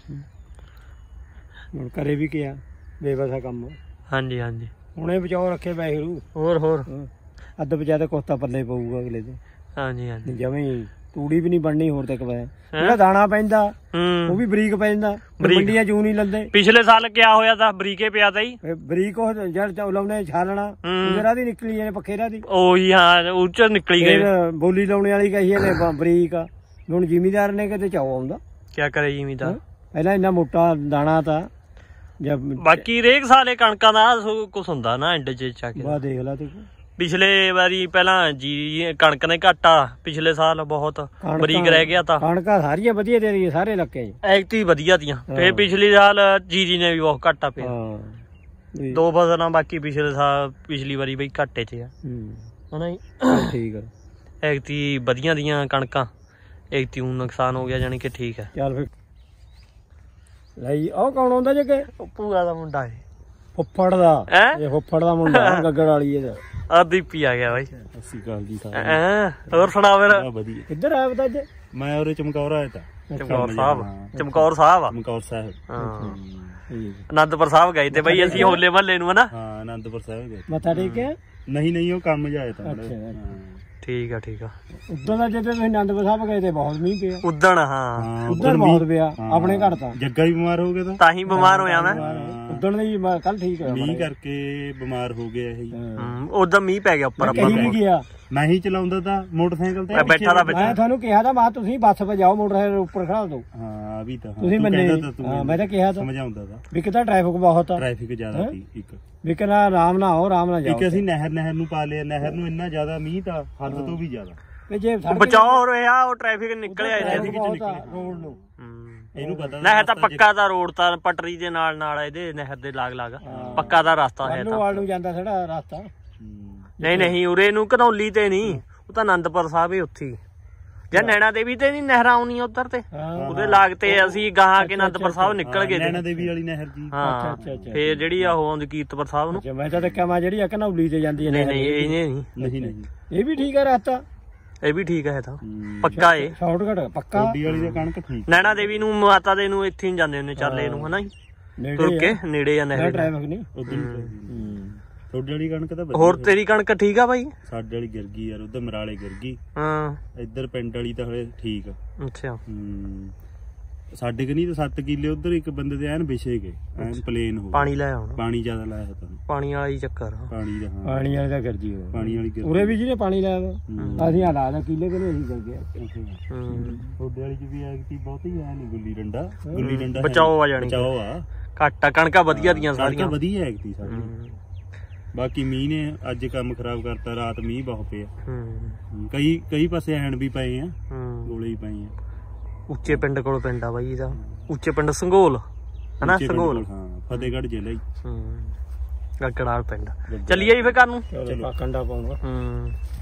ਹੁਣ ਕਰੇ ਵੀ ਕਿਹਾ ਬੇਵਸਾ ਕੰਮ। ਹਾਂਜੀ ਹਾਂਜੀ ਹੁਣੇ ਬਚਾਓ ਰੱਖੇ ਵਾਹਿਗੁਰੂ। ਹੋਰ ਹੋਰ ਅੱਧ ਬਚਾ ਤੇ ਕੋਸਤਾ ਪੱਲੇ ਪਊਗਾ ਅਗਲੇ ਦੇ। ਹਾਂਜੀ ਹਾਂਜੀ ਜਮਾਂ ਹੀ ਤੂੜੀ ਵੀ ਨਹੀਂ ਬਣਨੀ ਹੋਰ ਤੱਕ ਵੈ ਜਿਹੜਾ ਦਾਣਾ ਪੈਂਦਾ ਉਹ ਵੀ ਬਰੀਕ ਪੈ ਜਾਂਦਾ, ਮੰਡੀਆਂ ਚੋਂ ਨਹੀਂ ਲੈਂਦੇ। ਪਿਛਲੇ ਸਾਲ ਕਿਆ ਹੋਇਆ ਤਾਂ ਬਰੀਕੇ ਪਿਆ ਤਾ ਜੀ ਬਰੀਕ ਉਹ ਜੜ ਲਾਉਣੇ ਛਾਲਣਾ ਜਿਹੜਾ ਦੀ ਨਿਕਲੀ ਜਾਂਦੇ ਪੱਖੇ ਦਾ ਦੀ ਉਹੀ ਹਾਂ ਉੱਚ ਨਿਕਲੀ ਗਏ। ਬੋਲੀ ਲਾਉਣੇ ਵਾਲੀ ਕਹੀ ਨੇ ਬਰੀਕ ਹੁਣ ਜ਼ਿਮੀਦਾਰ ਨੇ ਕਿਤੇ ਚਾਉ ਆਉਂਦਾ ਕਿਆ ਕਰੇ ਜ਼ਿਮੀਦਾਰ। ਪਹਿਲਾਂ ਇੰਨਾ ਮੋਟਾ ਦਾਣਾ ਤਾਂ ਬਾਕੀ ਰੇਕ ਸਾਲੇ ਕਣਕਾਂ ਦਾ ਕੁਛ ਹੁੰਦਾ ਨਾ ਐਂਡ ਚ ਚਾ ਕੇ। ਬਾ ਦੇਖ ਲਾ ਤੂੰ ਪਿਛਲੇ ਵਾਰੀ ਪਹਿਲਾਂ ਜੀ ਕਣਕ ਨੇ ਘਾਟਾ ਪਿਛਲੇ ਸਾਲ ਬਹੁਤ ਬਰੀਕ ਰਹਿ ਗਿਆ ਤਾਂ ਕਣਕਾਂ ਸਾਰੀਆਂ ਵਧੀਆ ਦੇ ਰਹੀ ਸਾਰੇ ਇਲਾਕੇ ਐਕਟੀ ਵਧੀਆ ਦੀਆਂ ਫੇਰ ਪਿਛਲੇ ਸਾਲ ਜੀਰੀ ਨੇ ਵੀ ਬਹੁਤ ਘਾਟਾ ਪਿਆ ਦੋ ਫਸਲਾਂ ਬਾਕੀ ਪਿਛਲੇ ਸਾਲ ਪਿਛਲੀ ਵਾਰੀ ਬਈ ਘਾਟੇ ਚ ਆ ਹਨਾ ਜੀ ਠੀਕ ਆ ਐਕਟੀ ਵਧੀਆ ਦੀਆਂ ਕਣਕਾਂ ਐਕਟੀ ਨੂੰ ਨੁਕਸਾਨ ਹੋ ਗਿਆ ਜਾਨੀ ਕਿ ਠੀਕ ਹੈ ਚੱਲ ਫਿਰ ਲਈ ਉਹ ਕੌਣ ਆਉਂਦਾ ਜੇ ਕਿ ਭੂਆ ਦਾ ਮੁੰਡਾ ਹੈ ਫੁੱਫੜ ਦਾ ਇਹ ਫੁੱਫੜ ਦਾ ਮੁੰਡਾ ਗੱਗੜ ਵਾਲੀ ਇਹਦਾ ਆ ਦੀਪੀ ਆ ਗਿਆ ਬਾਈ ਸਤਿ ਸ਼੍ਰੀ ਅਕਾਲ ਜੀ ਹਾਂ ਹੋਰ ਸੁਣਾ ਫਿਰ ਵਧੀਆ ਕਿੱਧਰ ਆਇਆ ਬਤਾ ਅੱਜ ਮੈਂ ਉਰੇ ਚਮਕੌਰ ਆਇਆ ਤਾਂ ਚਮਕੌਰ ਸਾਹਿਬ ਚਮਕੌਰ ਸਾਹਿਬ ਆ ਚਮਕੌਰ ਸਾਹਿਬ ਹਾਂ ਅਨੰਦਪੁਰ ਸਾਹਿਬ ਗਏ ਤੇ ਬਾਈ ਅਸੀਂ ਹੋਲੇ ਮਹੱਲੇ ਨੂੰ ਹਨਾ ਹਾਂ ਅਨੰਦਪੁਰ ਸਾਹਿਬ ਗਏ ਮੱਥਾ ਟੇਕਿਆ ਨਹੀਂ ਨਹੀਂ ਉਹ ਕੰਮ ਜਾਇਆ ਤਾਂ ਠੀਕ ਆ ਠੀਕ ਆ ਉਦੋਂ ਦਾ ਜਦੋਂ ਤੁਸੀਂ ਅਨੰਦਪੁਰ ਸਾਹਿਬ ਗਏ ਤੇ ਬਹੁਤ ਮੀਂਹ ਪਿਆ ਉਦਣ ਹਾਂ ਉਦੋਂ ਬਹੁਤ ਪਿਆ ਆਪਣੇ ਘਰ ਤਾਂ ਜੱਗਾ ਵੀ ਬਿਮਾਰ ਹੋ ਗਿਆ ਤਾਂ ਤਾਂ ਹੀ ਬਿਮਾਰ ਹੋਇਆ ਮੈਂ ਉਦੋਂ ਦੀ ਕੱਲ ਠੀਕ ਹੋਇਆ ਮੀਂਹ ਕਰਕੇ ਬਿਮਾਰ ਹੋ ਗਿਆ ਇਹ ਉਦੋਂ ਮੀਂਹ ਪੈ ਗਿਆ ਉੱਪਰ ਆਪਾਂ ਨਹੀਂ ਗਿਆ ਮੈਂ ਹੀ ਚਲਾਉਂਦਾ ਤਾਂ ਮੋਟਰਸਾਈਕਲ ਤੇ ਬੈਠਾ ਦਾ ਮੈਂ ਤੁਹਾਨੂੰ ਕਿਹਾ ਤਾਂ ਮਾ ਤੁਸੀਂ ਬੱਸ 'ਤੇ ਜਾਓ ਮੋਟਰਸਾਈਕਲ ਉੱਪਰ ਖੜਾ ਦੋ ਹਾਂ ਵੀ ਤਾਂ ਤੁਸੀਂ ਮੰਨੇ ਮੈਂ ਤਾਂ ਕਿਹਾ ਤਾਂ ਸਮਝਾਉਂਦਾ ਤਾਂ ਵੀ ਕਿਤਾ ਟ੍ਰੈਫਿਕ ਬਹੁਤ ਆ ਟ੍ਰੈਫਿਕ ਜ਼ਿਆਦਾ ਸੀ ਇੱਕ ਵੀ ਕਿਨਾ ਆਰਾਮ ਨਾਲ ਆਓ ਆਰਾਮ ਨਾਲ ਜਾਓ ਇੱਕ ਅਸੀਂ ਨਹਿਰ ਨਹਿਰ ਨੂੰ ਪਾ ਲਿਆ ਨਹਿਰ ਨੂੰ ਇੰਨਾ ਜ਼ਿਆਦਾ ਮੀਂਹ ਤਾਂ ਹੱਦ ਤੋਂ ਵੀ ਜ਼ਿਆਦਾ ਤੇ ਜੇ ਬਚਾਓ ਹੋ ਰਿਹਾ ਉਹ ਟ੍ਰੈਫਿਕ ਨਿਕਲਿਆ ਇਹਦੇ ਰੋਡ ਨੂੰ ਇਹਨੂੰ ਪਤਾ ਨਹਿਰ ਤਾਂ ਪੱਕਾ ਦਾ ਰੋਡ ਤਾਂ ਪਟਰੀ ਦੇ ਨਾਲ ਨਾਲ ਇਹਦੇ ਨਹਿਰ ਦੇ ਲਾਗ ਲਾਗ ਪੱਕਾ ਦਾ ਰਸਤਾ ਹੈ ਤਾਂ ਵਾਲ ਨੂੰ ਜਾਂਦਾ ਸਾਡਾ ਰਸਤਾ ਨਹੀਂ ਨਹੀਂ ਉਰੇ ਨੂੰ ਘਨੌਲੀ ਤੇ ਨਹੀਂ ਉਹ ਤਾਂ ਆਨੰਦਪੁਰ ਸਾਹਿਬ ਹੀ ਉੱਥੇ ਜਾਂ ਨੈਣਾ ਦੇਵੀ ਤੇ ਨਹੀਂ ਨਹਿਰਾਂ ਆਉਣੀਆਂ ਉੱਧਰ ਤੇ ਉਹਦੇ ਲਾਗ ਤੇ ਅਸੀਂ ਗਾਹਾਂ ਕੇ ਆਨੰਦਪੁਰ ਸਾਹਿਬ ਨਿਕਲ ਗਏ ਨੈਣਾ ਦੇਵੀ ਵਾਲੀ ਨਹਿਰ ਜੀ ਹਾਂ ਫੇਰ ਜਿਹੜੀ ਆ ਉਹ ਆਉਂਦੀ ਕੀਰਤਪੁਰ ਸਾਹਿਬ ਨੂੰ ਮੈਂ ਤਾਂ ਦੇਖਿਆ ਮੈਂ ਜਿਹੜੀ ਆ ਘਨੌਲੀ ਤੇ ਜਾਂਦੀ ਹੈ ਨਹੀਂ ਨਹੀਂ ਇਹ ਨਹੀਂ ਨਹੀਂ ਨਹੀਂ ਇਹ ਵੀ ਠੀਕ ਹੈ ਰਸਤਾ ਇਹ ਵੀ ਠੀਕ ਹੈ ਤਾਂ ਪੱਕਾ ਏ ਸ਼ਾਰਟਕਟ ਪੱਕਾ ਕੋਡੀ ਵਾਲੀ ਦਾ ਕਣਕ ਠੀਕ ਨੈਣਾ ਦੇਵੀ ਨੂੰ ਮਾਤਾ ਦੇ ਨੂੰ ਇੱਥੇ ਹੀ ਜਾਂਦੇ ਹੁੰਦੇ ਚੱਲੇ ਨੂੰ ਹਨਾ ਤੁਰ ਕੇ ਨੇੜੇ ਆ ਨਹਿਰ ਟ੍ਰੈਫਿਕ ਨਹੀਂ ਉਧਰ ਤੁਹਾਡੀ ਵਾਲੀ ਕਣਕ ਤਾਂ ਹੋਰ ਤੇਰੀ ਕਣਕ ਠੀਕ ਆ ਬਾਈ ਸਾਡੇ ਵਾਲੀ ਗਿਰ ਗਈ ਯਾਰ ਉਧਰ ਮਰਾਲੇ ਗਿਰ ਗਈ ਹਾਂ ਇੱਧਰ ਪਿੰਡ ਵਾਲੀ ਤਾਂ ਹਲੇ ਠੀਕ ਆ ਅੱਛਾ ਹੂੰ ਸਾਡੇ ਕਿ ਨਹੀਂ ਤਾਂ ਸੱਤ ਕਿੱਲੇ ਉਧਰ ਇੱਕ ਬੰਦੇ ਦੇ ਐਨ ਵਿਛੇ ਗਏ ਐਨ ਪਲੇਨ ਹੋ ਪਾਣੀ ਲੈ ਆਉਣਾ ਪਾਣੀ ਜ਼ਿਆਦਾ ਲਾਇਆ ਤਾਂ ਪਾਣੀ ਵਾਲਾ ਹੀ ਚੱਕਰ ਪਾਣੀ ਦਾ ਹਾਂ ਪਾਣੀ ਵਾਲੀ ਦਾ ਕਰਦੀ ਹੋ ਪਾਣੀ ਵਾਲੀ ਗਿਰ ਉਰੇ ਵੀ ਜਿਹਨੇ ਪਾਣੀ ਲਾਇਆ ਅਸੀਂ ਹਾਲਾ ਦਾ ਕਿੱਲੇ ਕਿਲੇ ਅਸੀਂ ਕਰ ਗਿਆ ਹੂੰ ਤੁਹਾਡੇ ਵਾਲੀ ਚ ਵੀ ਐਗਤੀ ਬਹੁਤੀ ਐ ਨਹੀਂ ਗੁੱਲੀ ਡੰਡਾ ਗੁੱਲੀ ਡੰਡਾ ਬਚਾਓ ਆ ਜਾਣੀ ਬਚਾਓ ਆ ਘੱਟ ਕਣਕਾਂ ਵਧੀਆ ਦੀਆਂ ਸਾਰੀਆਂ ਵਧੀਆ ਐਗਤੀ ਸਾਰੀ ਬਾਕੀ ਮੀਂਹ ਨੇ ਅੱਜ ਕੰਮ ਖਰਾਬ ਕਰਤਾ ਰਾਤ ਮੀਂਹ ਬਹੁਤ ਪਿਆ ਕਈ ਕਈ ਪਾਸੇ ਐਂਡ ਵੀ ਪਏ ਆ ਗੋਲੇ ਹੀ ਪਏ ਆ ਉੱਚੇ ਪਿੰਡ ਕੋਲ ਪਿੰਡ ਆ ਬਾਈ ਇਹਦਾ ਉੱਚੇ ਪਿੰਡ ਸੰਘੋਲ ਹਨਾ ਸੰਘੋਲ ਹਾਂ ਫਤਿਹਗੜ੍ਹ ਜ਼ਿਲ੍ਹਾ ਹੀ ਹੂੰ ਗੜਗੜਾਲ ਪਿੰਡ ਚੱਲੀਏ ਜੀ ਫੇਰ ਘਰ ਨੂੰ ਚਲੋ ਕੰਡਾ ਪਾਉਂਗਾ ਹੂੰ